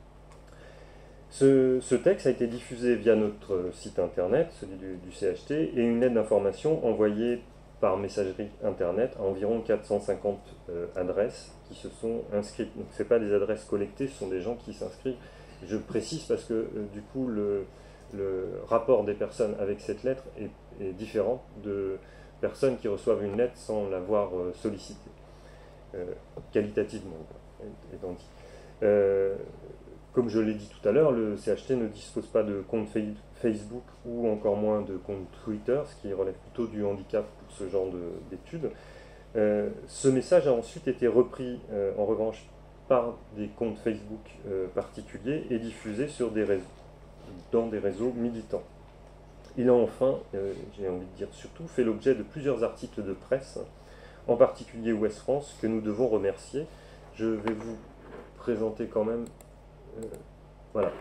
Ce, ce texte a été diffusé via notre site internet, celui du, du C H T, et une lettre d'information envoyée par messagerie internet à environ quatre cent cinquante euh, adresses qui se sont inscrites. Donc ce n'est pas des adresses collectées, ce sont des gens qui s'inscrivent. Je précise parce que euh, du coup le, le rapport des personnes avec cette lettre est, est différent de personnes qui reçoivent une lettre sans l'avoir euh, sollicitée, euh, qualitativement étant dit. Euh, comme je l'ai dit tout à l'heure, le C H T ne dispose pas de compte Facebook ou encore moins de compte Twitter, ce qui relève plutôt du handicap pour ce genre d'études. Euh, ce message a ensuite été repris euh, en revanche par des comptes Facebook euh, particuliers et diffusé sur des réseaux, dans des réseaux militants. Il a enfin, euh, j'ai envie de dire surtout, fait l'objet de plusieurs articles de presse, en particulier Ouest France, que nous devons remercier. Je vais vous présenter quand même... Euh, voilà,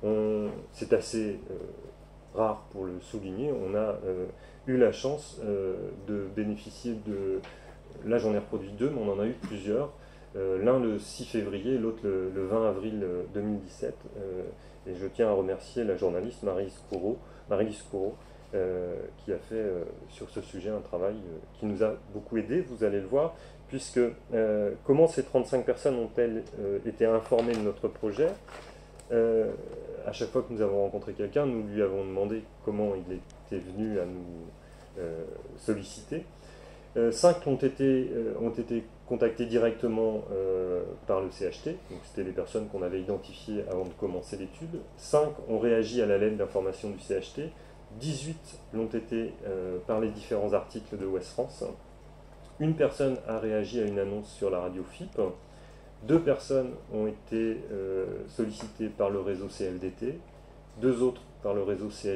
c'est assez euh, rare pour le souligner. On a euh, eu la chance euh, de bénéficier de... Là, j'en ai reproduit deux, mais on en a eu plusieurs. Euh, L'un le six février, l'autre le, le vingt avril deux mille dix-sept. Euh, et je tiens à remercier la journaliste Marie-Lise Courreau, Marie-Lise Courreau euh, qui a fait euh, sur ce sujet un travail euh, qui nous a beaucoup aidé, vous allez le voir, puisque euh, comment ces trente-cinq personnes ont-elles euh, été informées de notre projet? euh, À chaque fois que nous avons rencontré quelqu'un, nous lui avons demandé comment il était venu à nous euh, solliciter. Euh, cinq ont été, euh, ont été contactés directement euh, par le C H T, donc c'était les personnes qu'on avait identifiées avant de commencer l'étude. cinq ont réagi à la lettre d'information du C H T. dix-huit l'ont été euh, par les différents articles de Ouest France. Une personne a réagi à une annonce sur la radio F I P. Deux personnes ont été euh, sollicitées par le réseau C F D T. Deux autres par le réseau C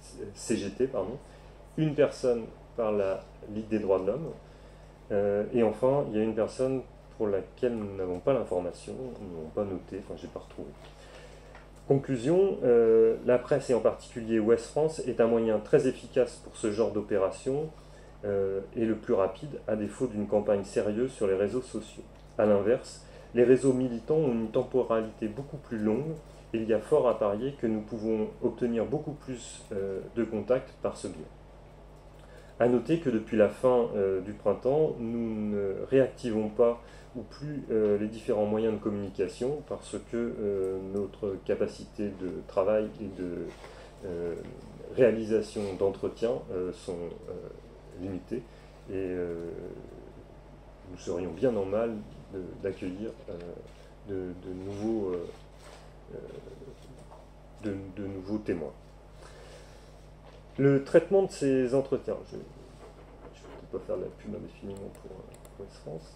G T. Pardon. Une personne par la Ligue des droits de l'homme. Euh, et enfin, il y a une personne pour laquelle nous n'avons pas l'information, nous n'avons pas noté, enfin, j'ai pas retrouvé. Conclusion, euh, la presse et en particulier Ouest France est un moyen très efficace pour ce genre d'opération euh, et le plus rapide à défaut d'une campagne sérieuse sur les réseaux sociaux. A l'inverse, les réseaux militants ont une temporalité beaucoup plus longue et il y a fort à parier que nous pouvons obtenir beaucoup plus euh, de contacts par ce biais. A noter que depuis la fin euh, du printemps, nous ne réactivons pas ou plus euh, les différents moyens de communication parce que euh, notre capacité de travail et de euh, réalisation d'entretien euh, sont euh, limitées et euh, nous serions bien en mal d'accueillir de, de, nouveaux, de, de nouveaux témoins. Le traitement de ces entretiens, je ne vais peut-être pas faire de la pub indéfiniment pour, pour France.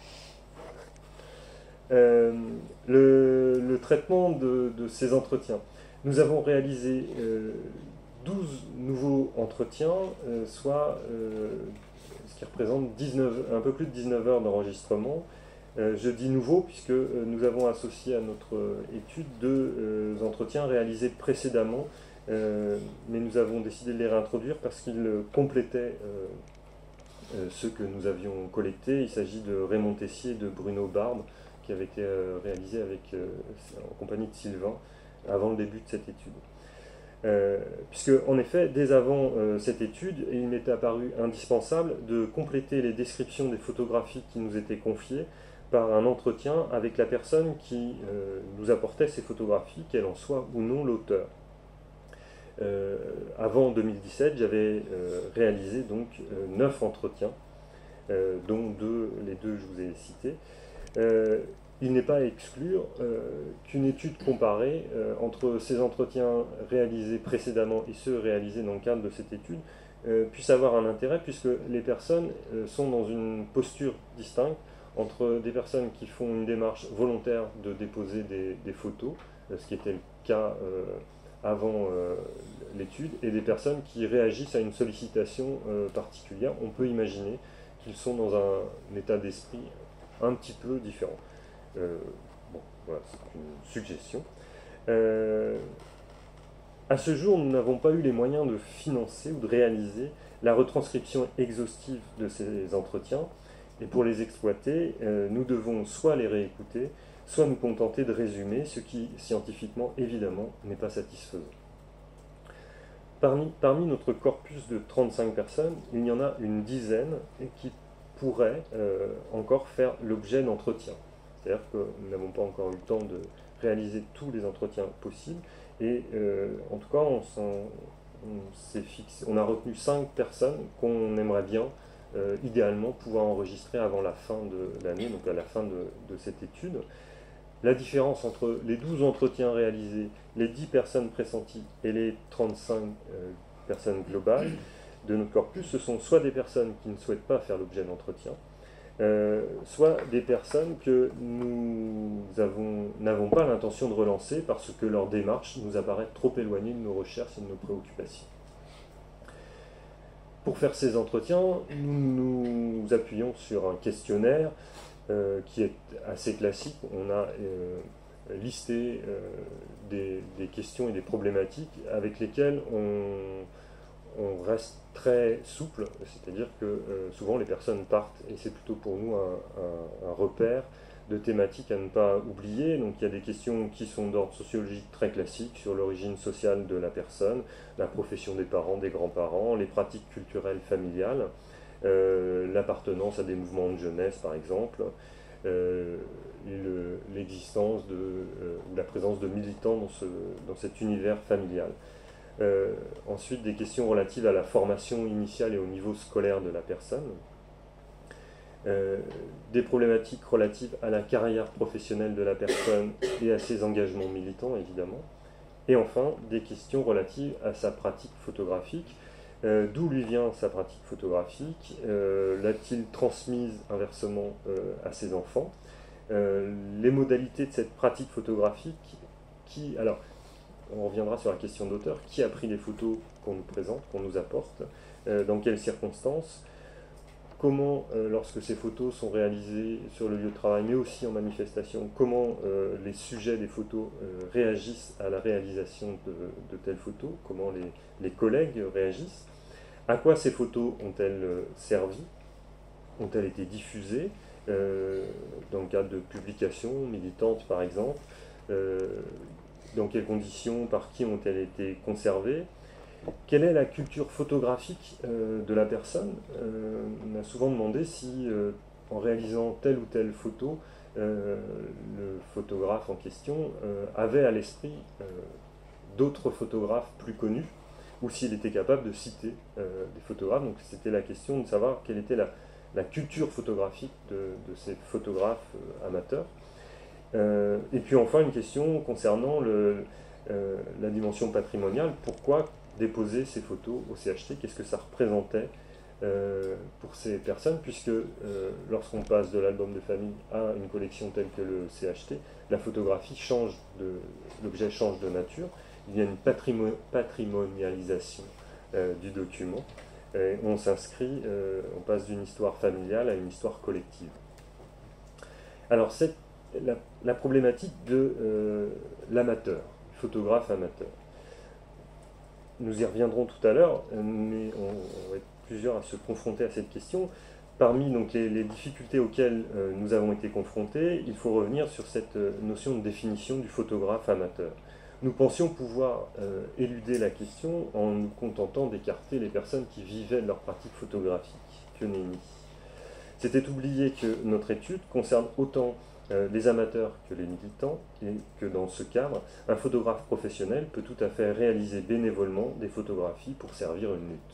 Euh, le, le traitement de, de ces entretiens. Nous avons réalisé euh, douze nouveaux entretiens, euh, soit euh, ce qui représente dix-neuf, un peu plus de dix-neuf heures d'enregistrement. Euh, je dis nouveau puisque euh, nous avons associé à notre étude deux euh, entretiens réalisés précédemment, euh, mais nous avons décidé de les réintroduire parce qu'ils complétaient euh, euh, ceux que nous avions collectés. Il s'agit de Raymond Tessier et de Bruno Barbe, qui avait été euh, réalisé avec, euh, en compagnie de Sylvain avant le début de cette étude. Euh, puisque, en effet, dès avant euh, cette étude, il m'était apparu indispensable de compléter les descriptions des photographies qui nous étaient confiées par un entretien avec la personne qui euh, nous apportait ces photographies, qu'elle en soit ou non l'auteur. Euh, avant deux mille dix-sept, j'avais euh, réalisé donc euh, neuf entretiens, euh, dont deux, les deux que je vous ai cités. Euh, il n'est pas à exclure euh, qu'une étude comparée euh, entre ces entretiens réalisés précédemment et ceux réalisés dans le cadre de cette étude euh, puisse avoir un intérêt, puisque les personnes euh, sont dans une posture distincte entre des personnes qui font une démarche volontaire de déposer des, des photos, euh, ce qui était le cas euh, avant euh, l'étude, et des personnes qui réagissent à une sollicitation euh, particulière. On peut imaginer qu'ils sont dans un, un état d'esprit un petit peu différent. Euh, bon, voilà, c'est une suggestion. Euh, à ce jour, nous n'avons pas eu les moyens de financer ou de réaliser la retranscription exhaustive de ces entretiens, et pour les exploiter, euh, nous devons soit les réécouter, soit nous contenter de résumer, ce qui, scientifiquement, évidemment, n'est pas satisfaisant. Parmi, parmi notre corpus de trente-cinq personnes, il y en a une dizaine qui pourraient euh, encore faire l'objet d'entretiens. C'est-à-dire que nous n'avons pas encore eu le temps de réaliser tous les entretiens possibles, et euh, en tout cas, on, on, s'est fixé, on a retenu cinq personnes qu'on aimerait bien, euh, idéalement, pouvoir enregistrer avant la fin de l'année, donc à la fin de, de cette étude. La différence entre les douze entretiens réalisés, les dix personnes pressenties et les trente-cinq euh, personnes globales de notre corpus, ce sont soit des personnes qui ne souhaitent pas faire l'objet d'entretien, euh, soit des personnes que nous n'avons pas l'intention de relancer parce que leur démarche nous apparaît trop éloignée de nos recherches et de nos préoccupations. Pour faire ces entretiens, nous nous appuyons sur un questionnaire euh, qui est assez classique. On a euh, listé euh, des, des questions et des problématiques avec lesquelles on, on reste très souple, c'est-à-dire que euh, souvent les personnes partent, et c'est plutôt pour nous un, un, un repère de thématiques à ne pas oublier. Donc il y a des questions qui sont d'ordre sociologique très classiques sur l'origine sociale de la personne, la profession des parents, des grands-parents, les pratiques culturelles familiales, euh, l'appartenance à des mouvements de jeunesse par exemple, euh, l'existence de euh, ou la présence de militants dans, ce, dans cet univers familial. Euh, ensuite, des questions relatives à la formation initiale et au niveau scolaire de la personne. Euh, des problématiques relatives à la carrière professionnelle de la personne et à ses engagements militants, évidemment. Et enfin, des questions relatives à sa pratique photographique. Euh, D'où lui vient sa pratique photographique? euh, L'a-t-il transmise inversement euh, à ses enfants? euh, Les modalités de cette pratique photographique qui... Alors, on reviendra sur la question d'auteur. Qui a pris les photos qu'on nous présente, qu'on nous apporte, euh, dans quelles circonstances, comment, euh, lorsque ces photos sont réalisées sur le lieu de travail, mais aussi en manifestation, comment euh, les sujets des photos euh, réagissent à la réalisation de, de telles photos, comment les, les collègues réagissent, à quoi ces photos ont-elles servi, ont-elles été diffusées, euh, dans le cadre de publications militantes par exemple, euh, dans quelles conditions, par qui ont-elles été conservées, quelle est la culture photographique euh, de la personne. euh, On a souvent demandé si, euh, en réalisant telle ou telle photo, euh, le photographe en question euh, avait à l'esprit euh, d'autres photographes plus connus, ou s'il était capable de citer euh, des photographes. Donc c'était la question de savoir quelle était la, la culture photographique de, de ces photographes euh, amateurs. Euh, et puis enfin une question concernant le, euh, la dimension patrimoniale. Pourquoi déposer ces photos au C H T? Qu'est-ce que ça représentait euh, pour ces personnes? Puisque euh, lorsqu'on passe de l'album de famille à une collection telle que le C H T, la photographie change de, l'objet change de nature. Il y a une patrimo patrimonialisation euh, du document. Et on s'inscrit, euh, on passe d'une histoire familiale à une histoire collective. Alors cette La, la problématique de euh, l'amateur, photographe amateur. Nous y reviendrons tout à l'heure, mais on, on va être plusieurs à se confronter à cette question. Parmi donc, les, les difficultés auxquelles euh, nous avons été confrontés, il faut revenir sur cette euh, notion de définition du photographe amateur. Nous pensions pouvoir euh, éluder la question en nous contentant d'écarter les personnes qui vivaient de leur pratique photographique. Que nenni. C'était oublier que notre étude concerne autant Euh, les amateurs que les militants, et que dans ce cadre, un photographe professionnel peut tout à fait réaliser bénévolement des photographies pour servir une lutte.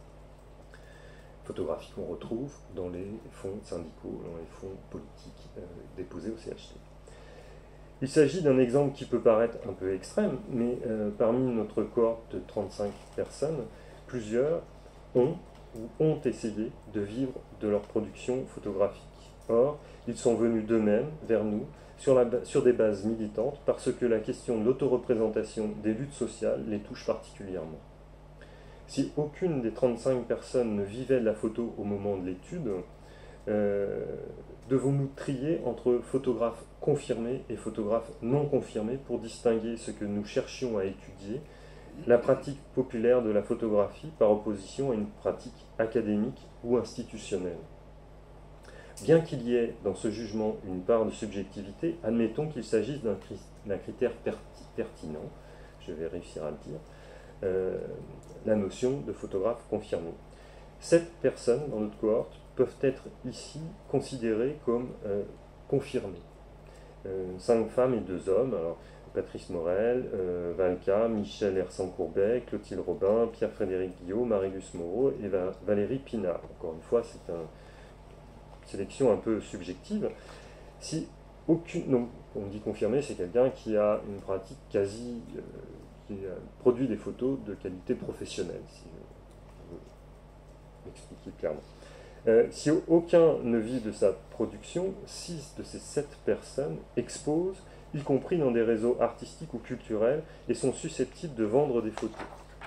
Photographies qu'on retrouve dans les fonds syndicaux, dans les fonds politiques euh, déposés au C H T. Il s'agit d'un exemple qui peut paraître un peu extrême, mais euh, parmi notre cohorte de trente-cinq personnes, plusieurs ont ou ont essayé de vivre de leur production photographique. Or, ils sont venus d'eux-mêmes vers nous sur, la, sur des bases militantes parce que la question de l'autoreprésentation des luttes sociales les touche particulièrement. Si aucune des trente-cinq personnes ne vivait de la photo au moment de l'étude, euh, devons-nous trier entre photographes confirmés et photographes non confirmés pour distinguer ce que nous cherchions à étudier, la pratique populaire de la photographie par opposition à une pratique académique ou institutionnelle. Bien qu'il y ait dans ce jugement une part de subjectivité, admettons qu'il s'agisse d'un critère pertinent, je vais réussir à le dire, euh, la notion de photographe confirmé. Sept personnes dans notre cohorte peuvent être ici considérées comme euh, confirmées. Euh, cinq femmes et deux hommes, alors Patrice Morel, euh, Valka, Michel Hersan-Courbet, Clotilde Robin, Pierre-Frédéric Guillot, Marius Moreau et Va Valérie Pinard. Encore une fois, c'est un sélection un peu subjective. Si aucune, non, on dit confirmé, c'est quelqu'un qui a une pratique quasi, euh, qui euh, produit des photos de qualité professionnelle, si je veux m'expliquer clairement. Euh, si aucun ne vit de sa production, six de ces sept personnes exposent, y compris dans des réseaux artistiques ou culturels, et sont susceptibles de vendre des photos.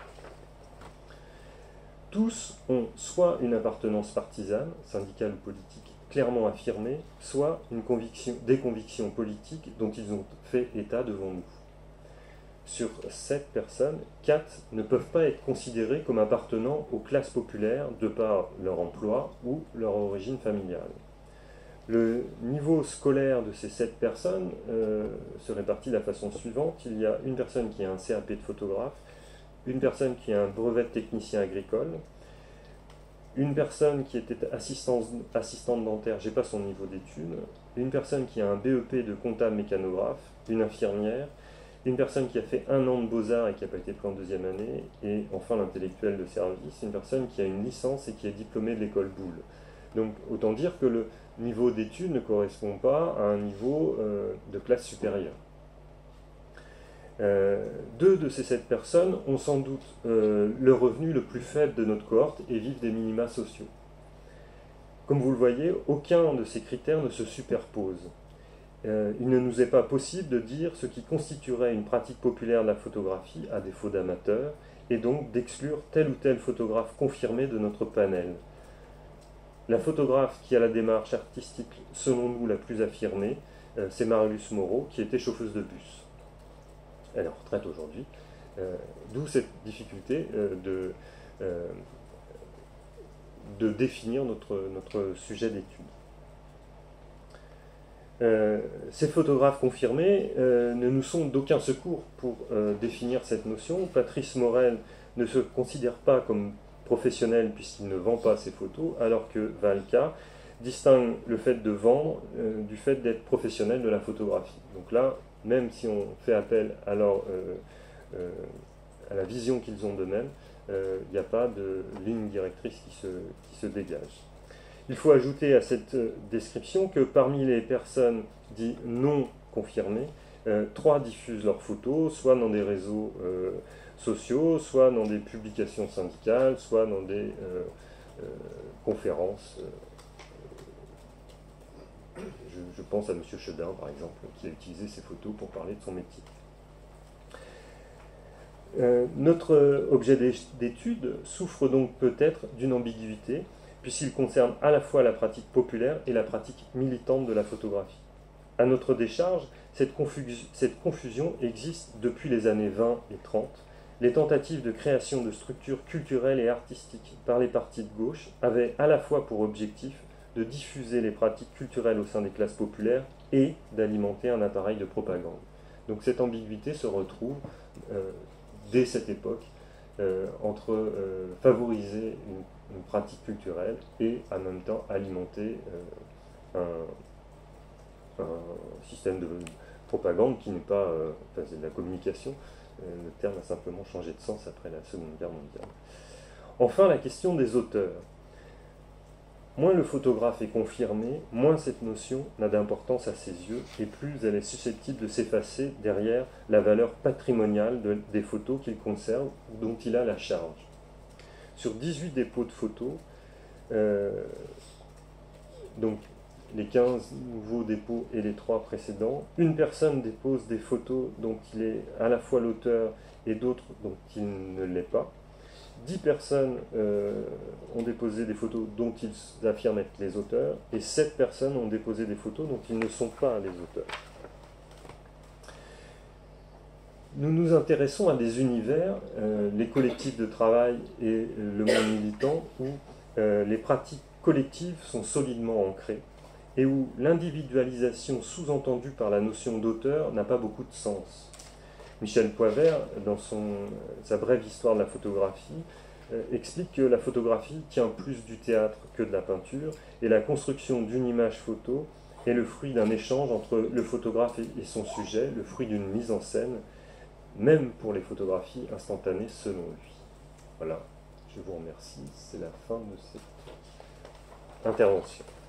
Tous ont soit une appartenance partisane, syndicale ou politique, clairement affirmée, soit une conviction, des convictions politiques dont ils ont fait état devant nous. Sur sept personnes, quatre ne peuvent pas être considérées comme appartenant aux classes populaires de par leur emploi ou leur origine familiale. Le niveau scolaire de ces sept personnes euh, se répartit de la façon suivante. Il y a une personne qui a un C A P de photographe, une personne qui a un brevet de technicien agricole, une personne qui était assistante, assistante dentaire, j'ai pas son niveau d'études, une personne qui a un B E P de comptable mécanographe, une infirmière, une personne qui a fait un an de beaux-arts et qui n'a pas été pris en deuxième année, et enfin l'intellectuel de service, une personne qui a une licence et qui est diplômée de l'école Boulle. Donc autant dire que le niveau d'études ne correspond pas à un niveau euh, de classe supérieure. Euh, deux de ces sept personnes ont sans doute euh, le revenu le plus faible de notre cohorte et vivent des minima sociaux. Comme vous le voyez, aucun de ces critères ne se superpose. Euh, il ne nous est pas possible de dire ce qui constituerait une pratique populaire de la photographie à défaut d'amateurs, et donc d'exclure tel ou tel photographe confirmé de notre panel. La photographe qui a la démarche artistique, selon nous, la plus affirmée, euh, c'est Marius Moreau, qui était chauffeuse de bus. Elle est en retraite aujourd'hui, euh, d'où cette difficulté euh, de, euh, de définir notre, notre sujet d'étude. Euh, ces photographes confirmés euh, ne nous sont d'aucun secours pour euh, définir cette notion. Patrice Morel ne se considère pas comme professionnel puisqu'il ne vend pas ses photos, alors que Valka distingue le fait de vendre euh, du fait d'être professionnel de la photographie. Donc là, même si on fait appel à, leur, euh, euh, à la vision qu'ils ont d'eux-mêmes, il euh, n'y a pas de ligne directrice qui se, qui se dégage. Il faut ajouter à cette description que parmi les personnes dites non confirmées, euh, trois diffusent leurs photos, soit dans des réseaux euh, sociaux, soit dans des publications syndicales, soit dans des euh, euh, conférences. Je, je pense à M. Chedin, par exemple, qui a utilisé ces photos pour parler de son métier. Euh, notre objet d'étude souffre donc peut-être d'une ambiguïté, puisqu'il concerne à la fois la pratique populaire et la pratique militante de la photographie. À notre décharge, cette, confusion, cette confusion existe depuis les années vingt et trente. Les tentatives de création de structures culturelles et artistiques par les partis de gauche avaient à la fois pour objectif de diffuser les pratiques culturelles au sein des classes populaires et d'alimenter un appareil de propagande. Donc cette ambiguïté se retrouve euh, dès cette époque euh, entre euh, favoriser une, une pratique culturelle et en même temps alimenter euh, un, un système de propagande qui n'est pas, euh, enfin c'est de la communication, euh, le terme a simplement changé de sens après la Seconde Guerre mondiale. Enfin, la question des auteurs. Moins le photographe est confirmé, moins cette notion n'a d'importance à ses yeux, et plus elle est susceptible de s'effacer derrière la valeur patrimoniale de, des photos qu'il conserve ou dont il a la charge. Sur dix-huit dépôts de photos, euh, donc les quinze nouveaux dépôts et les trois précédents, une personne dépose des photos dont il est à la fois l'auteur et d'autres dont il ne l'est pas. dix personnes euh, ont déposé des photos dont ils affirment être les auteurs, et sept personnes ont déposé des photos dont ils ne sont pas les auteurs. Nous nous intéressons à des univers, euh, les collectifs de travail et le monde militant, où euh, les pratiques collectives sont solidement ancrées, et où l'individualisation sous-entendue par la notion d'auteur n'a pas beaucoup de sens. Michel Poivert, dans son, sa brève histoire de la photographie, euh, explique que la photographie tient plus du théâtre que de la peinture, et la construction d'une image photo est le fruit d'un échange entre le photographe et, et son sujet, le fruit d'une mise en scène, même pour les photographies instantanées selon lui. Voilà, je vous remercie, c'est la fin de cette intervention.